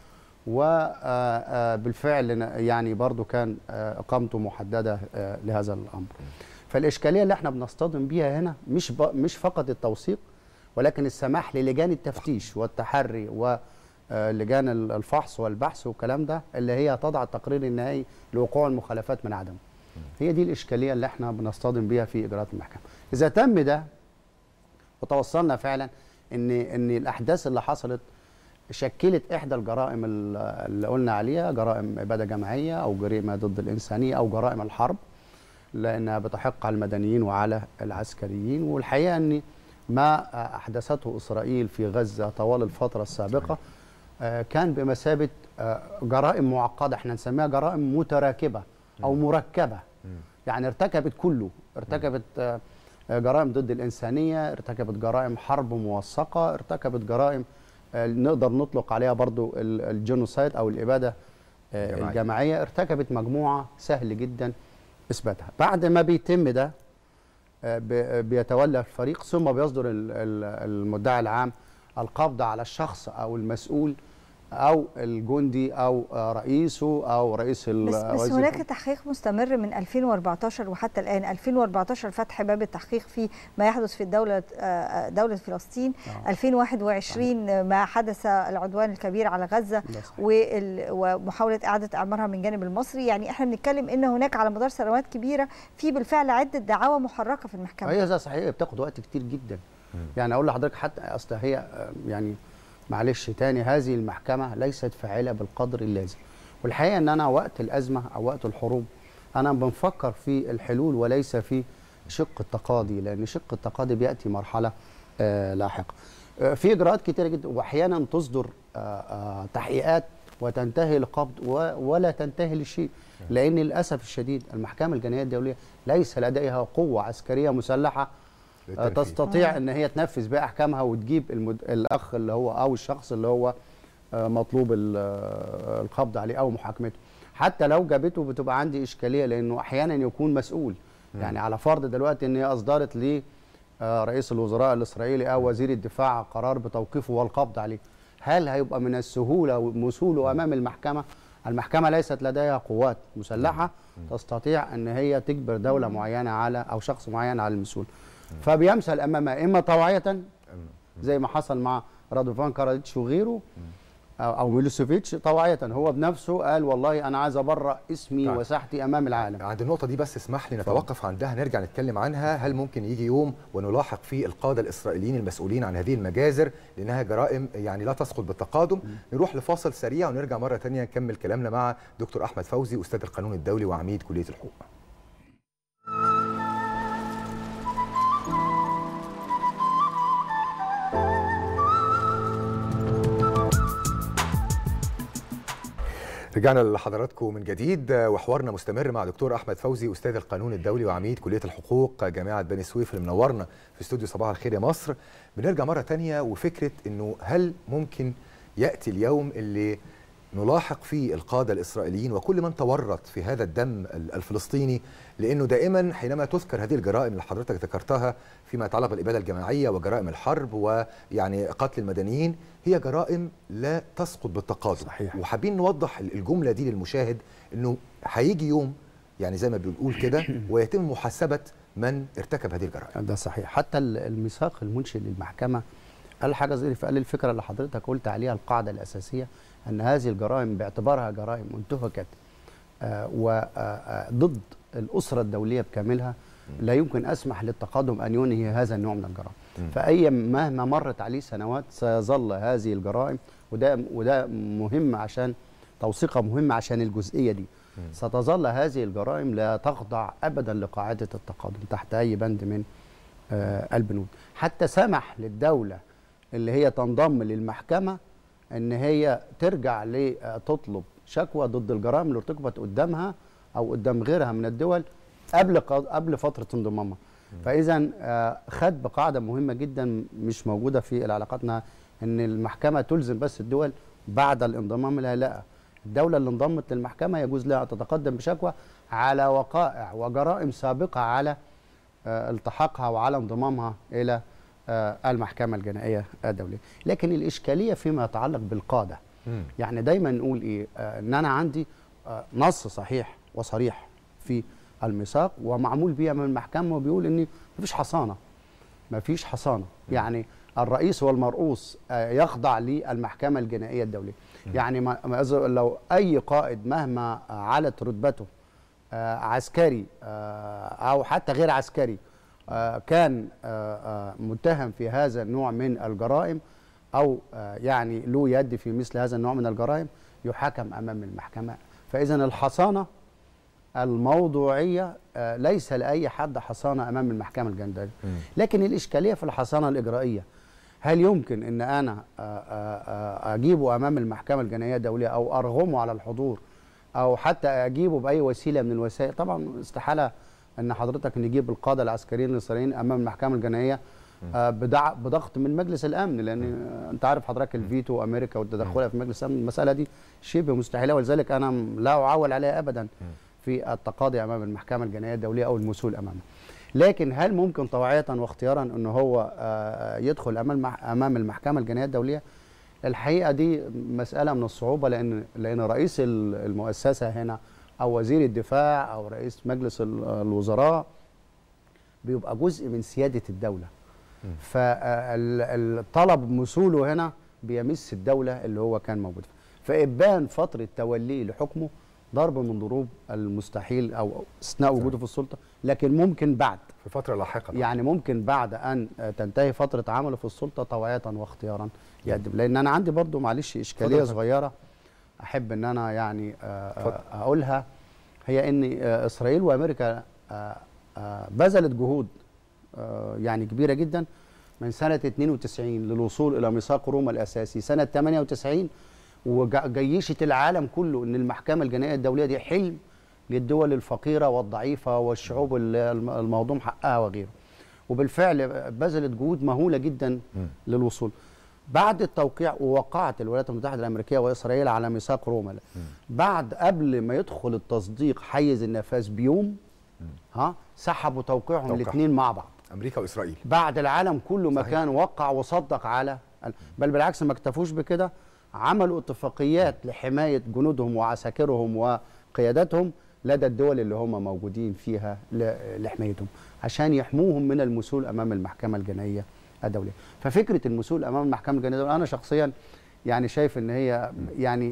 وبالفعل يعني برضو كان اقامته محدده لهذا الامر. فالاشكاليه اللي احنا بنصطدم بيها هنا مش فقط التوثيق، ولكن السماح للجان التفتيش والتحري ولجان الفحص والبحث والكلام ده اللي هي تضع التقرير النهائي لوقوع المخالفات من عدمه. هي دي الاشكاليه اللي احنا بنصطدم بيها في اجراءات المحكمه. اذا تم ده وتوصلنا فعلا ان الاحداث اللي حصلت شكلت احدى الجرائم اللي قلنا عليها، جرائم اباده جماعيه او جريمه ضد الانسانيه او جرائم الحرب، لانها بتحق على المدنيين وعلى العسكريين. والحقيقه ان ما احدثته اسرائيل في غزه طوال الفتره السابقه كان بمثابه جرائم معقده، احنا نسميها جرائم متراكبه او مركبه، يعني ارتكبت كله، ارتكبت جرائم ضد الإنسانية، ارتكبت جرائم حرب موثقة، ارتكبت جرائم نقدر نطلق عليها برضو الجينوسايد أو الإبادة الجماعية، ارتكبت مجموعة سهل جدا إثباتها. بعد ما بيتم ده بيتولى الفريق ثم بيصدر المدعي العام القبض على الشخص أو المسؤول أو الجندي أو رئيسه أو رئيس بس هناك تحقيق مستمر من 2014 وحتى الآن. 2014 فتح باب التحقيق في ما يحدث في دولة فلسطين. 2021 ما حدث العدوان الكبير على غزة ومحاولة إعادة إعمارها من جانب المصري. يعني احنا بنتكلم إن هناك على مدار سنوات كبيرة في بالفعل عدة دعاوى محركة في المحكمة. هي صحيح بتاخد وقت كتير جدا. يعني أقول لحضرتك حتى أصل هي يعني معلش تاني هذه المحكمة ليست فاعلة بالقدر اللازم. والحقيقة ان انا وقت الازمة او وقت الحروب انا بنفكر في الحلول وليس في شق التقاضي، لان شق التقاضي بيأتي مرحلة لاحقة. في اجراءات كتيرة جدا واحيانا تصدر تحقيقات وتنتهي القبض ولا تنتهي لشيء، لان للاسف الشديد المحكمة الجنائية الدولية ليس لديها قوة عسكرية مسلحة تستطيع ان هي تنفذ بقى احكامها وتجيب الاخ اللي هو او الشخص اللي هو مطلوب القبض عليه او محاكمته. حتى لو جابته بتبقى عندي اشكاليه، لانه احيانا يكون مسؤول. يعني على فرض دلوقتي ان هي اصدرت لرئيس الوزراء الاسرائيلي او وزير الدفاع قرار بتوقيفه والقبض عليه، هل هيبقى من السهوله وصوله امام المحكمه؟ المحكمه ليست لديها قوات مسلحه تستطيع ان هي تجبر دوله معينه على او شخص معين على المسؤول، فبيمثل امامها اما طوعيه زي ما حصل مع رادوفان كاراديتش وغيره او ميلوسيفيتش، طوعيه هو بنفسه قال والله انا عايز ابرأ اسمي وساحتي امام العالم. عند النقطه دي بس اسمح لي نتوقف عندها، نرجع نتكلم عنها. هل ممكن يجي يوم ونلاحق فيه القاده الاسرائيليين المسؤولين عن هذه المجازر لانها جرائم يعني لا تسقط بالتقادم؟ نروح لفاصل سريع ونرجع مره ثانيه نكمل كلامنا مع دكتور احمد فوزي استاذ القانون الدولي وعميد كليه الحقوق. رجعنا لحضراتكم من جديد وحوارنا مستمر مع دكتور احمد فوزي استاذ القانون الدولي وعميد كليه الحقوق جامعه بني سويف اللي منورنا في استوديو صباح الخير يا مصر. بنرجع مره ثانيه وفكره انه هل ممكن ياتي اليوم اللي نلاحق فيه القاده الاسرائيليين وكل من تورط في هذا الدم الفلسطيني، لانه دائما حينما تذكر هذه الجرائم اللي حضرتك ذكرتها فيما يتعلق بالاباده الجماعيه وجرائم الحرب ويعني قتل المدنيين هي جرائم لا تسقط بالتقاضي. صحيح. وحابين نوضح الجمله دي للمشاهد انه هيجي يوم يعني زي ما بنقول كده ويتم محاسبه من ارتكب هذه الجرائم. ده صحيح. حتى الميثاق المنشئ للمحكمه قال حاجه زي قال الفكره اللي حضرتك قلت عليها، القاعده الاساسيه ان هذه الجرائم باعتبارها جرائم انتهكت وضد الاسره الدوليه بكاملها لا يمكن اسمح للتقدم ان ينهي هذا النوع من الجرائم. فاي مهما مرت عليه سنوات سيظل هذه الجرائم، وده مهم عشان توثيقها، مهم عشان الجزئيه دي. ستظل هذه الجرائم لا تخضع ابدا لقاعده التقادم تحت اي بند من البنود. حتى سمح للدوله اللي هي تنضم للمحكمه ان هي ترجع لتطلب شكوى ضد الجرائم اللي ارتكبت قدامها او قدام غيرها من الدول قبل فتره انضمامها. فاذا خد بقاعده مهمه جدا مش موجوده في علاقاتنا، ان المحكمه تلزم بس الدول بعد الانضمام لها، لا، الدولة اللي انضمت للمحكمة يجوز لها أن تتقدم بشكوى على وقائع وجرائم سابقة على التحاقها وعلى انضمامها إلى المحكمة الجنائية الدولية. لكن الإشكالية فيما يتعلق بالقادة. يعني دايما نقول إيه؟ إن أنا عندي نص صحيح وصريح في الميثاق ومعمول بيه من المحكمة وبيقول إن مفيش حصانة. يعني الرئيس والمرؤوس يخضع للمحكمة الجنائية الدولية. يعني لو أي قائد مهما علت رتبته عسكري أو حتى غير عسكري كان متهم في هذا النوع من الجرائم أو يعني له يد في مثل هذا النوع من الجرائم يحاكم أمام المحكمة. فإذا الحصانة الموضوعية ليس لأي حد حصانة أمام المحكمة الجنائية. لكن الإشكالية في الحصانة الإجرائية، هل يمكن أن أنا أجيبه أمام المحكمة الجنائية الدولية أو أرغمه على الحضور أو حتى أجيبه بأي وسيلة من الوسائل؟ طبعا استحالة أن حضرتك نجيب القادة العسكريين الإسرائيليين أمام المحكمة الجنائية بضغط من مجلس الأمن، لأن أنت عارف حضرتك الفيتو أمريكا والتدخل في مجلس الأمن، المسألة دي شبه مستحيلة، ولذلك أنا لا أعول عليها أبدا في التقاضي أمام المحكمة الجنائية الدولية أو المثول أمامها. لكن هل ممكن طوعية واختيارا أن هو يدخل أمام المحكمة الجنائية الدولية؟ الحقيقة دي مسألة من الصعوبة، لأن رئيس المؤسسة هنا أو وزير الدفاع أو رئيس مجلس الوزراء بيبقى جزء من سيادة الدولة. فالطلب مثوله هنا بيمس الدولة اللي هو كان موجود فيها. فإبان فترة توليه لحكمه ضرب من ضروب المستحيل أو استثناء وجوده في السلطة، لكن ممكن بعد في فترة لاحقة يعني ممكن بعد أن تنتهي فترة عمله في السلطة طوعية واختيارا يقدم. لأن أنا عندي برضو معلش إشكالية صغيرة أحب أن أنا يعني أقولها، هي أن إسرائيل وأمريكا بذلت جهود يعني كبيرة جدا من سنة 92 للوصول إلى ميثاق روما الأساسي سنة 98، وجيشت العالم كله ان المحكمه الجنائيه الدوليه دي حلم للدول الفقيره والضعيفه والشعوب المهضوم حقها وغيره. وبالفعل بذلت جهود مهوله جدا للوصول. بعد التوقيع ووقعت الولايات المتحده الامريكيه واسرائيل على ميثاق روما، قبل ما يدخل التصديق حيز النفاذ بيوم سحبوا توقيعهم الاثنين مع بعض، امريكا واسرائيل، بعد العالم كله ما كان وقع وصدق على، بل بالعكس ما اكتفوش بكده، عملوا اتفاقيات لحماية جنودهم وعساكرهم وقياداتهم لدى الدول اللي هم موجودين فيها لحمايتهم عشان يحموهم من المثول أمام المحكمة الجنائية الدولية. ففكرة المثول أمام المحكمة الجنائية الدولية أنا شخصيا يعني شايف إن هي يعني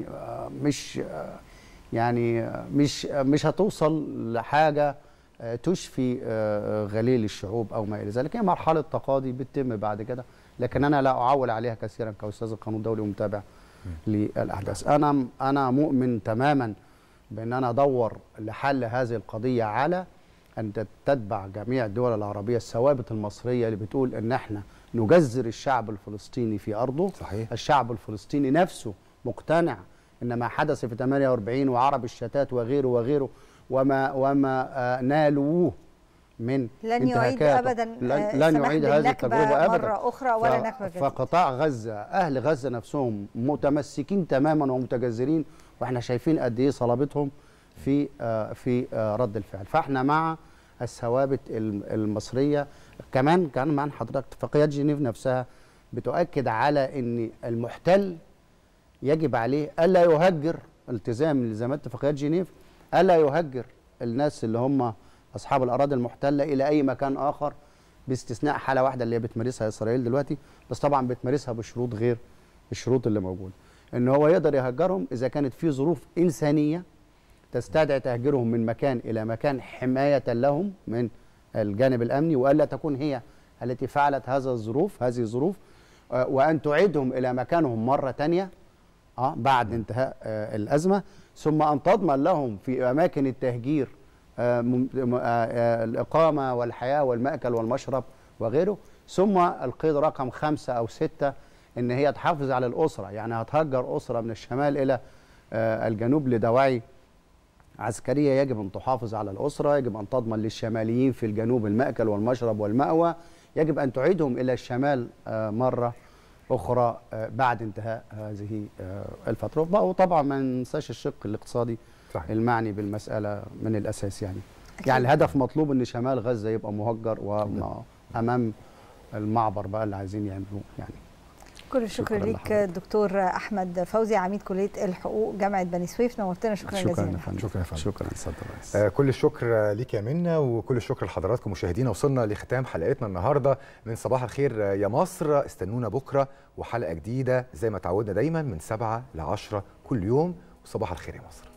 مش هتوصل لحاجة تشفي غليل الشعوب أو ما إلى ذلك. هي مرحلة تقاضي بتتم بعد كده، لكن أنا لا أعول عليها كثيرا كأستاذ القانون الدولي ومتابع للأحداث. أنا مؤمن تماما بأن أنا أدور لحل هذه القضية على أن تتبع جميع الدول العربية الثوابت المصرية اللي بتقول أن احنا نجذر الشعب الفلسطيني في أرضه. صحيح. الشعب الفلسطيني نفسه مقتنع أن ما حدث في 48 وعرب الشتات وغيره وما نالوه من لن يعيد ابدا لن يعيد هذه التجربه ابدا مره اخرى ولا نكبه جديده. فقطاع غزه، اهل غزه نفسهم متمسكين تماما ومتجذرين، واحنا شايفين قد ايه صلابتهم في رد الفعل. فاحنا مع الثوابت المصريه. كمان مع حضرتك اتفاقيات جنيف نفسها بتؤكد على ان المحتل يجب عليه الا يهجر، التزام من التزامات اتفاقيات جنيف، الا يهجر الناس اللي هم أصحاب الأراضي المحتلة إلى أي مكان آخر، باستثناء حالة واحدة اللي هي بتمارسها إسرائيل دلوقتي، بس طبعا بتمارسها بشروط غير الشروط اللي موجودة. إن هو يقدر يهجرهم إذا كانت في ظروف إنسانية تستدعي تهجيرهم من مكان إلى مكان حماية لهم من الجانب الأمني، وألا تكون هي التي فعلت هذه الظروف، وأن تعيدهم إلى مكانهم مرة تانية بعد انتهاء الأزمة، ثم أن تضمن لهم في أماكن التهجير الإقامة والحياة والمأكل والمشرب وغيره. ثم القيد رقم 5 أو 6 إن هي تحافظ على الأسرة، يعني هتهجر أسرة من الشمال إلى الجنوب لدواعي عسكرية، يجب أن تحافظ على الأسرة، يجب أن تضمن للشماليين في الجنوب المأكل والمشرب والمأوى، يجب أن تعيدهم إلى الشمال مرة اخرى بعد انتهاء هذه الفتره. وطبعا ما ننساش الشق الاقتصادي صحيح. المعني بالمساله من الاساس يعني. يعني الهدف مطلوب ان شمال غزه يبقى مهجر وامام المعبر بقى اللي عايزين يعملوه يعني. كل الشكر ليك دكتور احمد فوزي، عميد كليه الحقوق جامعه بني سويف، نورتنا. شكرا جزيلا. شكرا كل الشكر ليك يا منى، وكل الشكر لحضراتكم مشاهدينا. وصلنا لختام حلقتنا النهارده من صباح الخير يا مصر. استنونا بكره وحلقه جديده زي ما تعودنا دايما من 7 ل 10 كل يوم. وصباح الخير يا مصر.